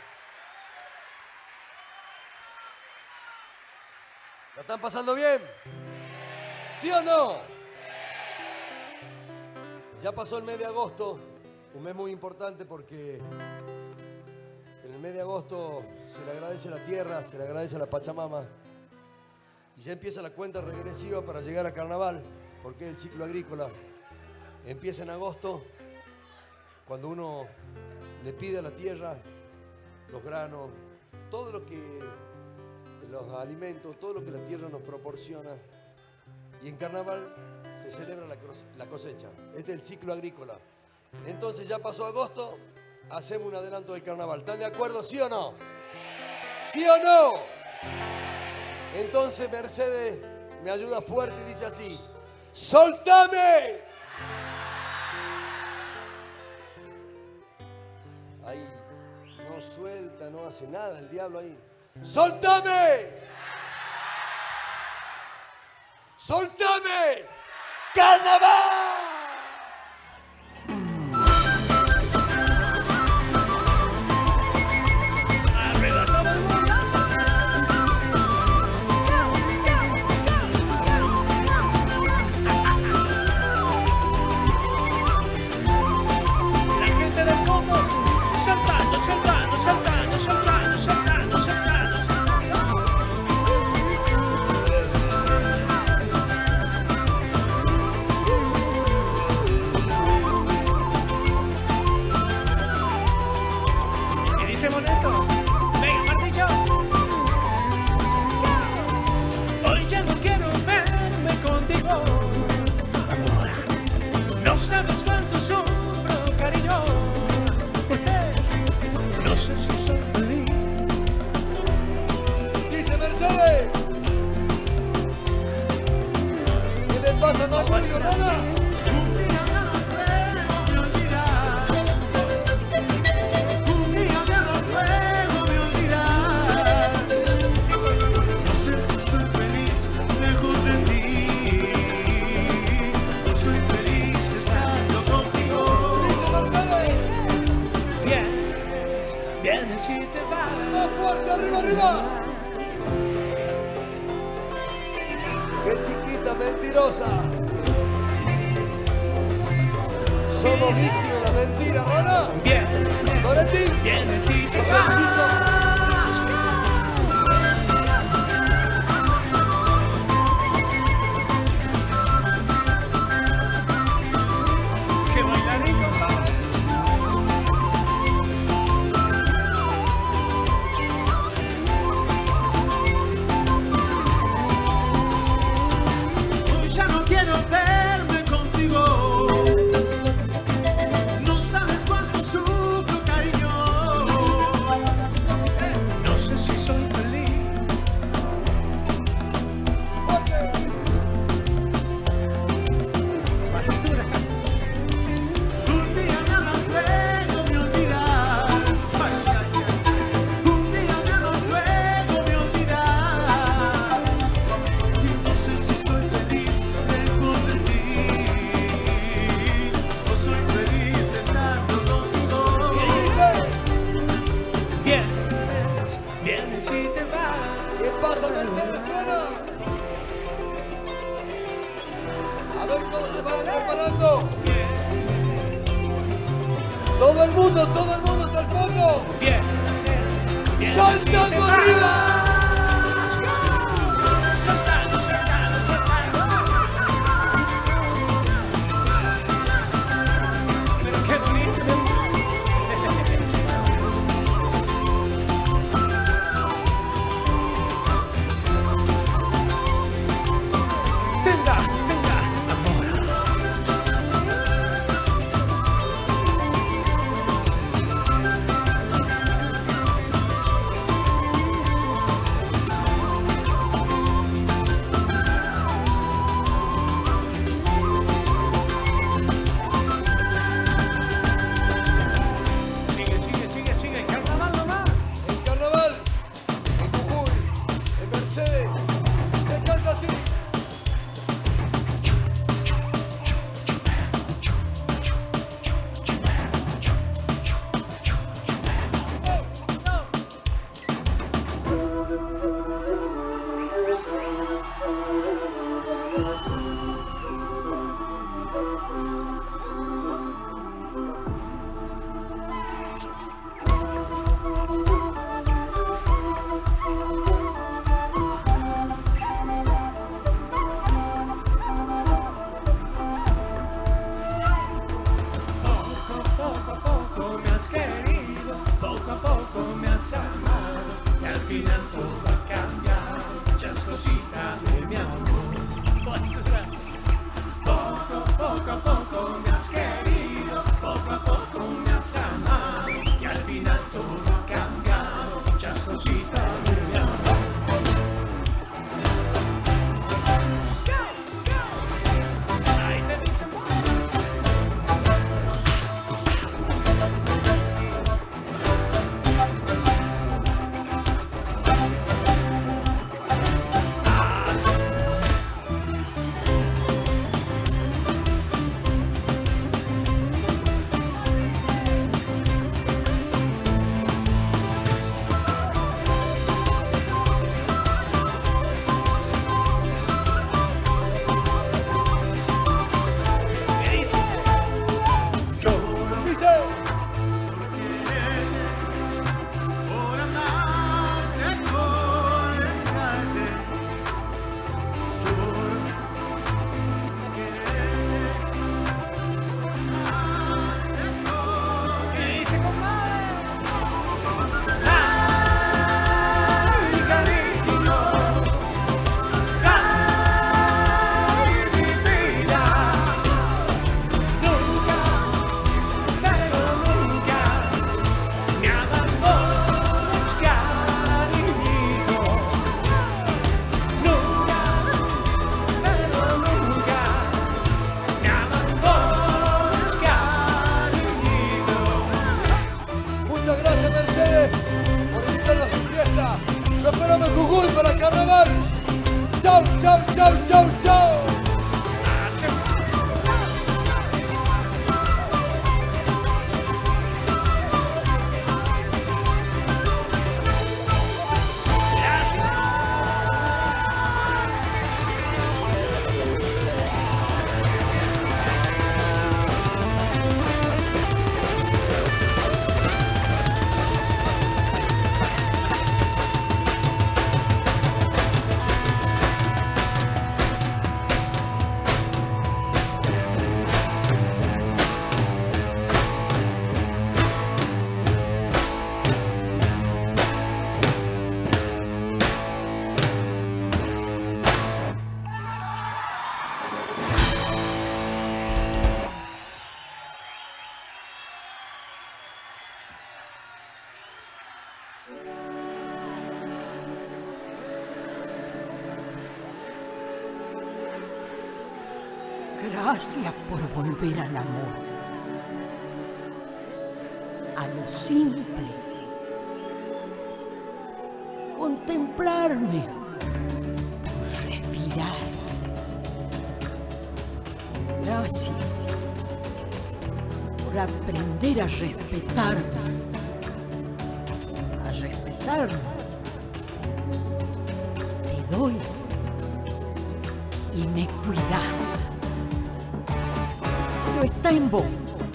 ¿La están pasando bien? ¿Sí o no? Ya pasó el mes de agosto, un mes muy importante porque en el mes de agosto se le agradece a la tierra, se le agradece a la Pachamama y ya empieza la cuenta regresiva para llegar a carnaval, porque el ciclo agrícola empieza en agosto, cuando uno le pide a la tierra los granos, todo lo que, los alimentos, todo lo que la tierra nos proporciona. Y en carnaval se celebra la cosecha. Este es el ciclo agrícola. Entonces ya pasó agosto, hacemos un adelanto del carnaval. ¿Están de acuerdo, sí o no? ¿Sí o no? Entonces Mercedes me ayuda fuerte y dice así: ¡soltame! Ahí no suelta, no hace nada el diablo ahí. ¡Soltame! ¡Soltame! ¡Carnaval! ¡Arriba todo el mundo! La gente del fondo saltando, saltando, saltando, saltando, saltando, saltando. Bonito. Venga, Martillo. Hoy ya no quiero verme contigo. No sabes cuánto sufro, cariño. Porque no sé si soy feliz. Dice Mercedes. ¿Qué le pasa a Martillo, Rana? Si te vas más fuerte, arriba, arriba. Qué chiquita, mentirosa. Somos víctimas de la mentira, Rana. bien, Para ti. bien, si te vas. Qué bailarín, compadre. ¿Qué pasa, Mercedes? Suena. A ver cómo se van preparando. Todo el mundo hasta el fondo. Bien. ¡Saltando arriba! Saltando, saltando, saltando. Pero qué bonito. Venga, venga, amor. final todo ha cambiado, muchas cositas de mi amor. Poco a poco me has querido, poco a poco me has amado, y al final todo ha cambiado, muchas cositas de mi amor. Ahí te dice por amarte, por desearte. Lloro por quererte, amarte, por ay, cariño, ay, mi vida. nunca, pero nunca me abandones, cariñito. Nunca, pero nunca me abandones, cariñito. Muchas gracias, Mercedes, por invitarnos a su fiesta. Lo esperamos en Jujuy para el carnaval. Chau, chau, chau, chau, chau. Gracias por volver al amor, a lo simple, contemplarme, respirar. Gracias por aprender a respetarme, a respetarme. Te doy y me cuidas. Pero está en vos.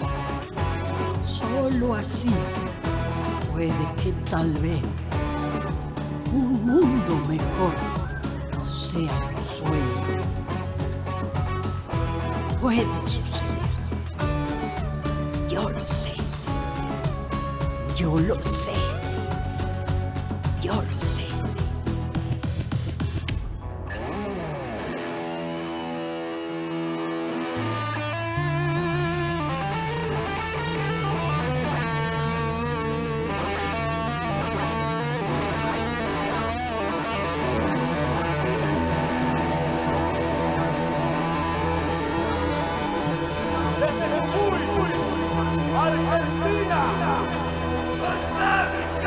Solo así puede que tal vez un mundo mejor no sea un sueño. Puede suceder. Yo lo sé. Yo lo sé. Yo lo sé. Argentina, Costa Rica.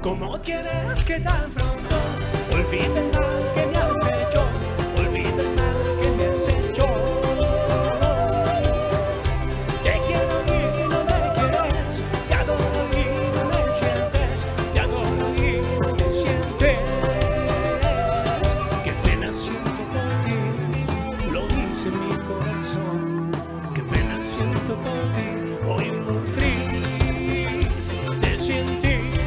¿Cómo quieres que tan pronto olvide el mal que me has hecho? Olvide el mal que me has hecho. Te quiero y no me quieres, te adoro y no me sientes, te adoro y no me sientes. Qué pena siento por ti, lo dice mi corazón. Qué pena siento por ti, hoy muy triste sin ti.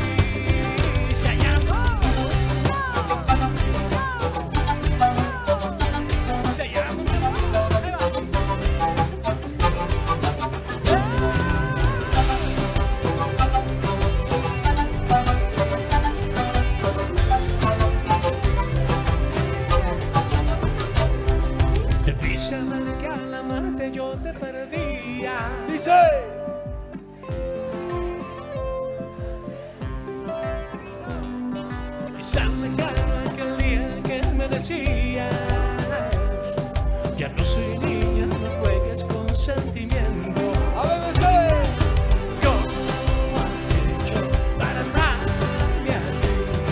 Que al amarte yo te perdía. Dice. Quizá me claro aquel día que me decías: ya no soy niña, no juegues con sentimiento. A ver, ¿Cómo has hecho para amarme así?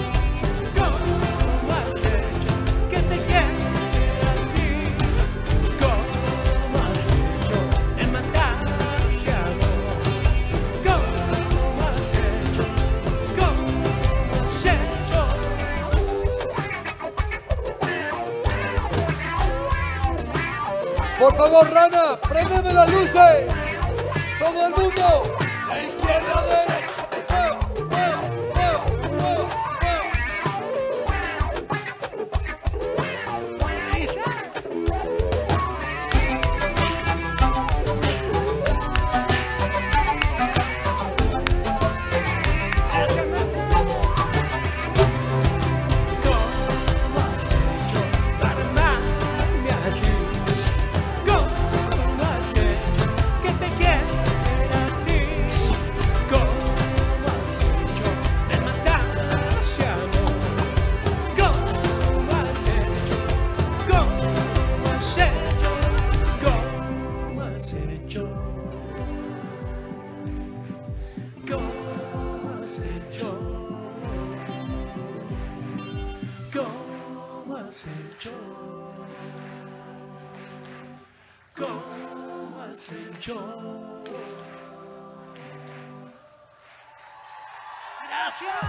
¿Cómo has hecho que te quiera así? ¿Cómo has hecho de matarse amor? ¿Cómo has hecho? ¿Cómo has hecho? por favor, Rana, préndeme las luces. Todo el mundo. De izquierda a derecha. ¿Cómo has hecho? ¿Cómo has hecho? ¡Gracias!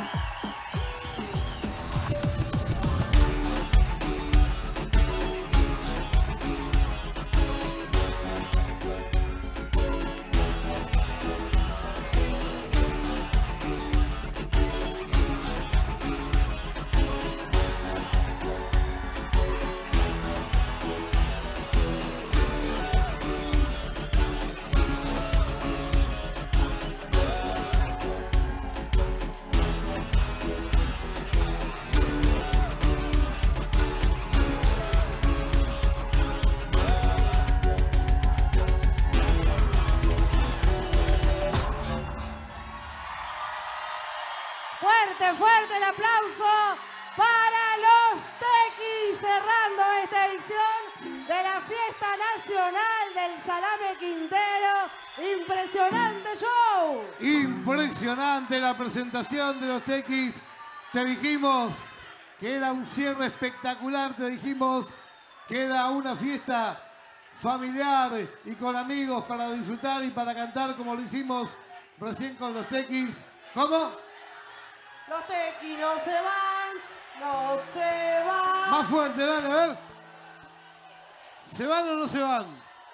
Fuerte el aplauso para los Tequis, cerrando esta edición de la Fiesta Nacional del Salame Quintero. Impresionante show. Impresionante la presentación de los Tequis. Te dijimos que era un cierre espectacular, te dijimos que era una fiesta familiar y con amigos para disfrutar y para cantar como lo hicimos recién con los Tequis. ¿Cómo? Los Tequis no se van, no se van. Más fuerte, dale, a ver. ¿Se van o no se van?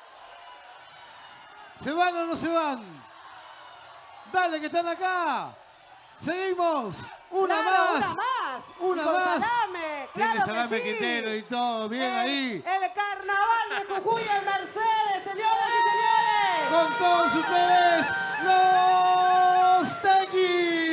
¿Se van o no se van? Dale, que están acá. Seguimos. Una más. Una con más. Salame, Tiene claro salame que sí. quintero y todo. Bien ahí. El carnaval de Jujuy en Mercedes, señoras y señores. Con todos ustedes, los Tequis.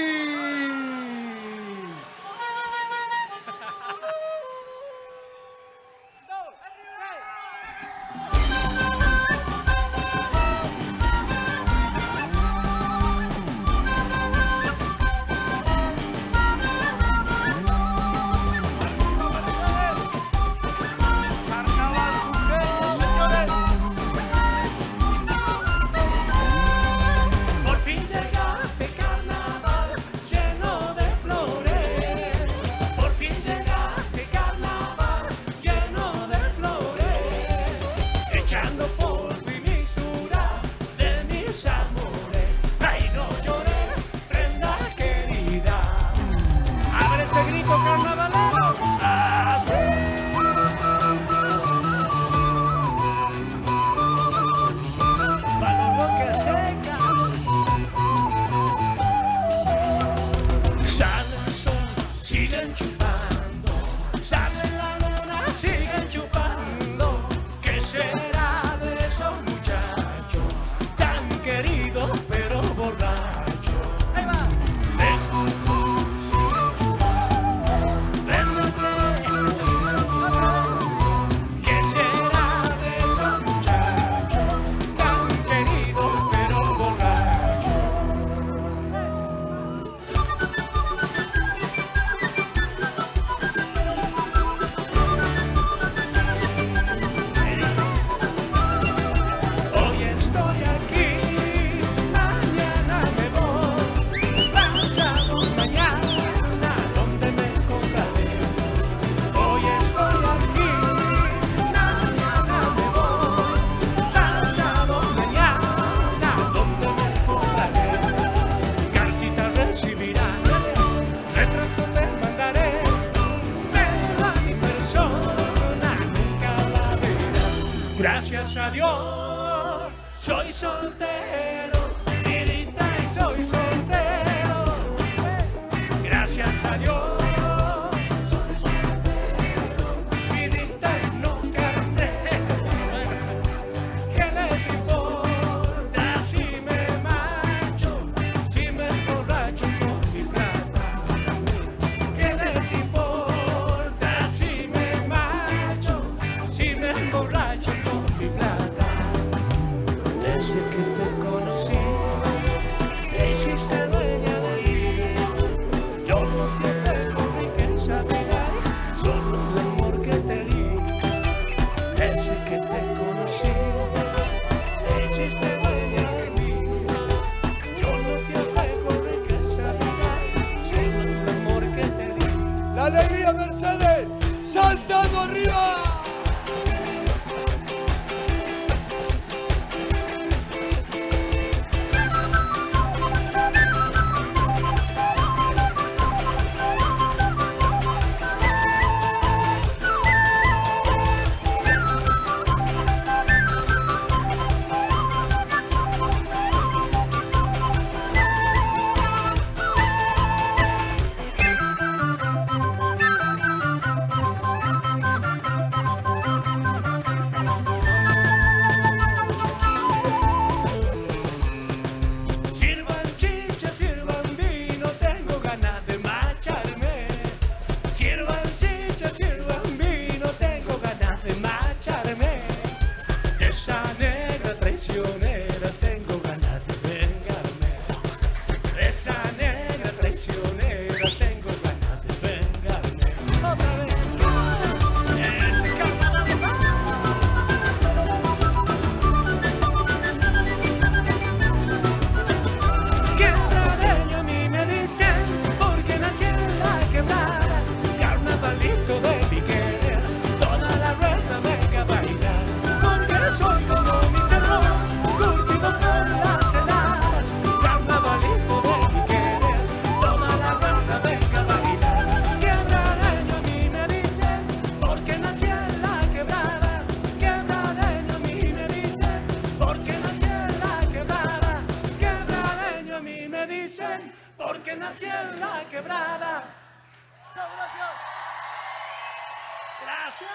Sale el sol, siguen chupando. Sale la luna, siguen chupando. ¿Qué será de esos muchachos tan queridos pero borrachos? Ahí va. Siguen chupando. Véndanse, siguen chupando. ¿Qué será de esos muchachos tan queridos pero borrachos? Hoy estoy aquí, mañana me voy, pasado mañana, ¿dónde me encontraré? Hoy estoy aquí, mañana me voy, pasado mañana, ¿dónde me encontraré? Cartita recibirás, retrato te mandaré, pero a mi persona nunca la verás. Gracias a Dios, soy soltero, Mirita, y soy soltero. Gracias a Dios, soy soltero, Mirita, y no cartero. ¿Qué les importa si me marcho, si me emborracho con mi plata? ¿Qué les importa si me marcho, si me emborracho con mi plata? Desde que te conocí, te hiciste dueña de mí. Yo no te dejo riqueza de dar, solo el amor que te di. Desde que te conocí, te hiciste dueña de mí. Yo no te ofrezco riqueza de dar, solo el amor que te di. La alegría, Mercedes, saltando arriba. Sirvan chicha, sirvan vino, tengo ganas de marcharme. Sirvan chicha, sirvan vino, tengo ganas de marcharme. De esa negra traicionera tengo ganas de vengarme. De esa negra traicionera tengo ganas de vengarme. Otra vez. Este carnaval. Quebradeño a mí me dicen, porque nací en la quebrada, carnavalito de mi querer, toda la rueda venga a bailar, porque soy como mis cerros, curtido por las heladas, carnavalito de mi querer, toda la rueda venga a bailar. Quebradeño a mí me dicen, porque nací en la quebrada, quebradeño a mí me dicen, porque nací en la quebrada, quebradeño a mí me dicen, porque nací en la quebrada. Chao, gracias. Gracias.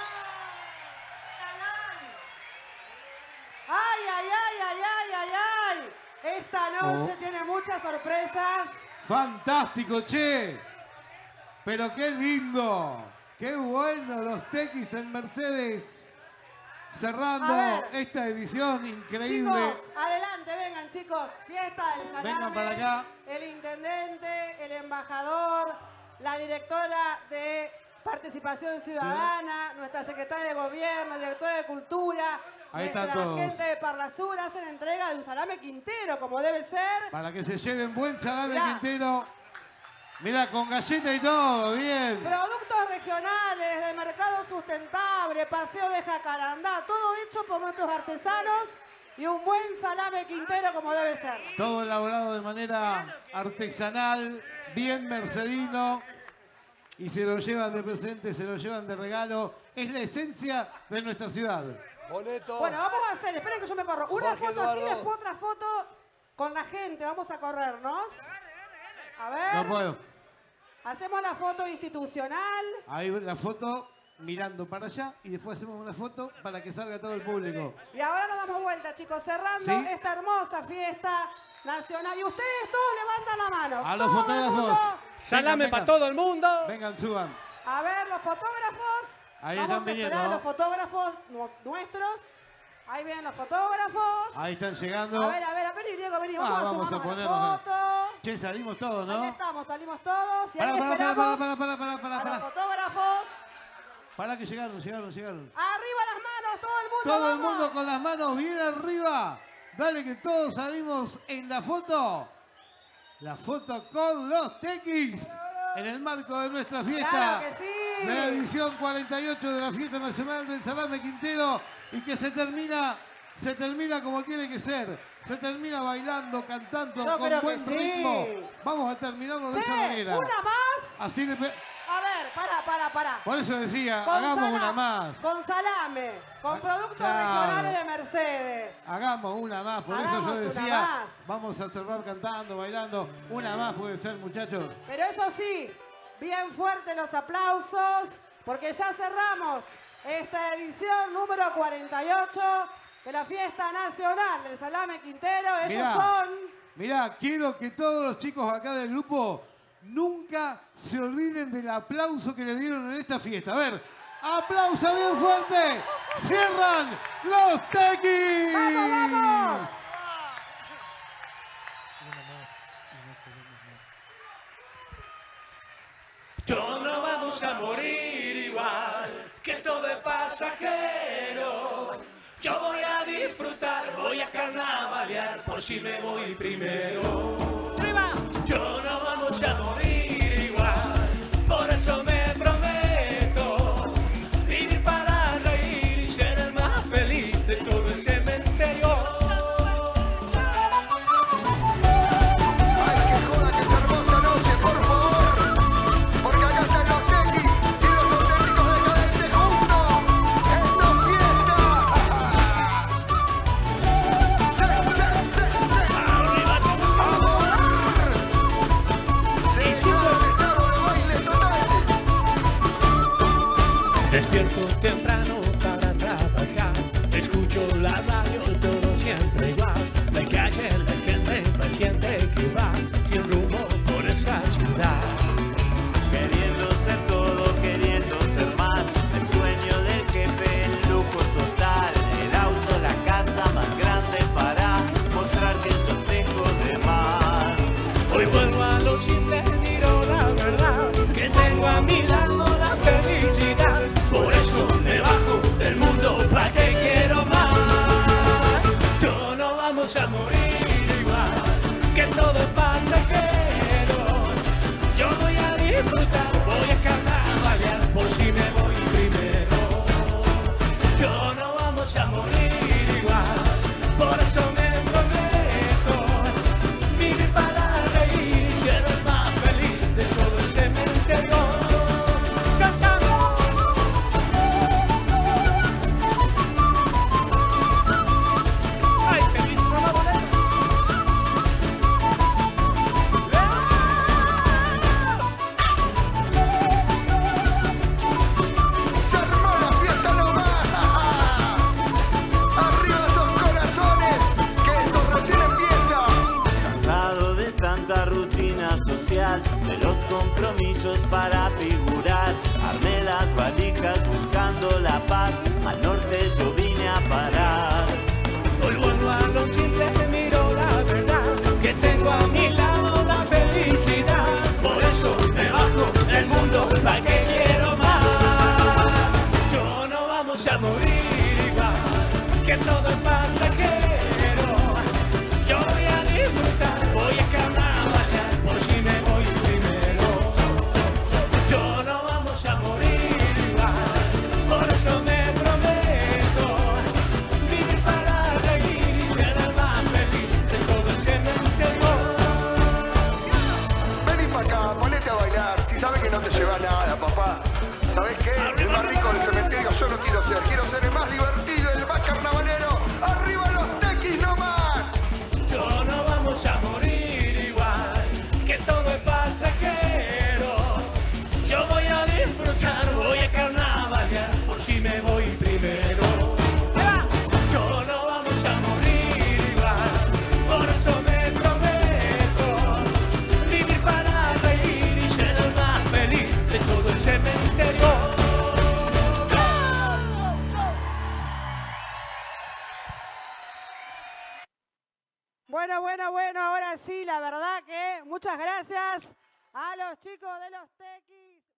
¡Ay, ay, ay, ay, ay, ay, ay! Esta noche tiene muchas sorpresas. Fantástico, che. Pero qué lindo. Qué bueno los Tequis en Mercedes. Cerrando A ver. esta edición increíble. Chicos, adelante, vengan chicos. Fiesta del salame. Vengan para acá. El intendente, el embajador, la directora de Participación Ciudadana, nuestra secretaria de Gobierno, directora de Cultura, Ahí están nuestra todos. gente de Parlasur hacen entrega de un salame Quintero, como debe ser. Para que se lleven buen salame Mirá. Quintero. Mira, con galleta y todo, bien. Productos regionales, de mercado sustentable, paseo de jacarandá, todo hecho por nuestros artesanos y un buen salame Quintero como debe ser. Todo elaborado de manera artesanal, bien mercedino. Y se lo llevan de presente, se lo llevan de regalo. Es la esencia de nuestra ciudad. Boneto. Bueno, vamos a hacer, esperen que yo me corro. Una Jorge foto así, Eduardo. después otra foto con la gente. Vamos a corrernos. A ver. No puedo. Hacemos la foto institucional. Ahí la foto mirando para allá y después hacemos una foto para que salga todo el público. Y ahora nos damos vuelta, chicos, cerrando ¿Sí? esta hermosa fiesta nacional. Y ustedes todos levantan la mano. A los Todo el fotógrafos. mundo. Salame para todo el mundo. Vengan, suban. A ver, los fotógrafos. Ahí Vamos están a esperar a viniendo. los fotógrafos nuestros. Ahí vienen los fotógrafos. Ahí están llegando. A ver, vení, Diego, vení. Vamos a vamos a sumarnos a ponernos. la foto. Che, salimos todos, Ahí ¿no? estamos, salimos todos. Y Pará, ahí pará, esperamos pará, a los pará. fotógrafos. Pará que llegaron. Arriba las manos, todo el mundo. Todo el vamos. mundo con las manos bien arriba. Dale que todos salimos en la foto. La foto con los Tequis. En el marco de nuestra fiesta. Claro que sí. De la edición 48 de la Fiesta Nacional del Salame Quintero. Y que se termina como tiene que ser. Se termina bailando, cantando Yo con creo buen que sí. ritmo. Vamos a terminarlo de Sí, esa manera. una más. Así le A ver, pará. Por eso decía, Con hagamos salame, una más. Con salame, con productos claro. regionales de Mercedes. Hagamos una más, por Hagamos eso yo una decía, más. vamos a cerrar cantando, bailando. Una más puede ser, muchachos. Pero eso sí, bien fuerte los aplausos, porque ya cerramos esta edición número 48 de la Fiesta Nacional del Salame Quintero. Ellos son... Mirá, quiero que todos los chicos acá del grupo nunca se olviden del aplauso que le dieron en esta fiesta. A ver, aplauso bien fuerte. Cierran los Tequis. ¡Vamos! Todos no vamos a morir igual, que todo es pasajero. Yo voy a disfrutar, voy a carnavalear, por si me voy primero. ¡Arriba! Yo no vamos a morir igual, por eso me prometo vivir para reír y ser el más feliz de todo el cementerio. Despierto temprano para trabajar, escucho la radio, todo siempre igual. La calle, la gente paciente que va, sin rumbo por esa ciudad. Queriendo ser todo, queriendo ser más, el sueño del jefe, el lujo total, el auto, la casa más grande para mostrar que yo tengo de más. Hoy vuelvo a lo simple, miro la verdad, que tengo a mi lado la felicidad. Por eso me bajo del mundo, ¿pa' qué quiero más? Yo no vamos a morir igual, que todo es pasajero. Yo voy a disfrutar, voy a carnavalear, por si me voy primero. Yo no vamos a morir igual, por eso me prometo vivir para reír y ser el más feliz de todo el cementerio. De los compromisos para figurar, armé las valijas buscando la paz, al norte yo vine a parar. Hoy vuelvo a lo simple, miro la verdad, que tengo a mi lado la felicidad. Por eso me bajo del mundo, ¿pa' qué quiero más? Yo no vamos a morir igual, que todo es pasajero. Yo voy a disfrutar, voy a carnavalear, por si me voy primero. Yo no vamos a morir igual, por eso me prometo vivir para reír y ser el más feliz de todo el cementerio. Vení pa' acá, ponete a bailar, si sabes que no te lleva nada, papá. ¿Sabés qué? El más rico del cementerio yo no quiero ser el más divertido, el más carnavalero. ¡Arriba los Tequis nomás! Yo no vamos a morir igual, que todo es pasajero. verdad que muchas gracias a los chicos de los Tequis.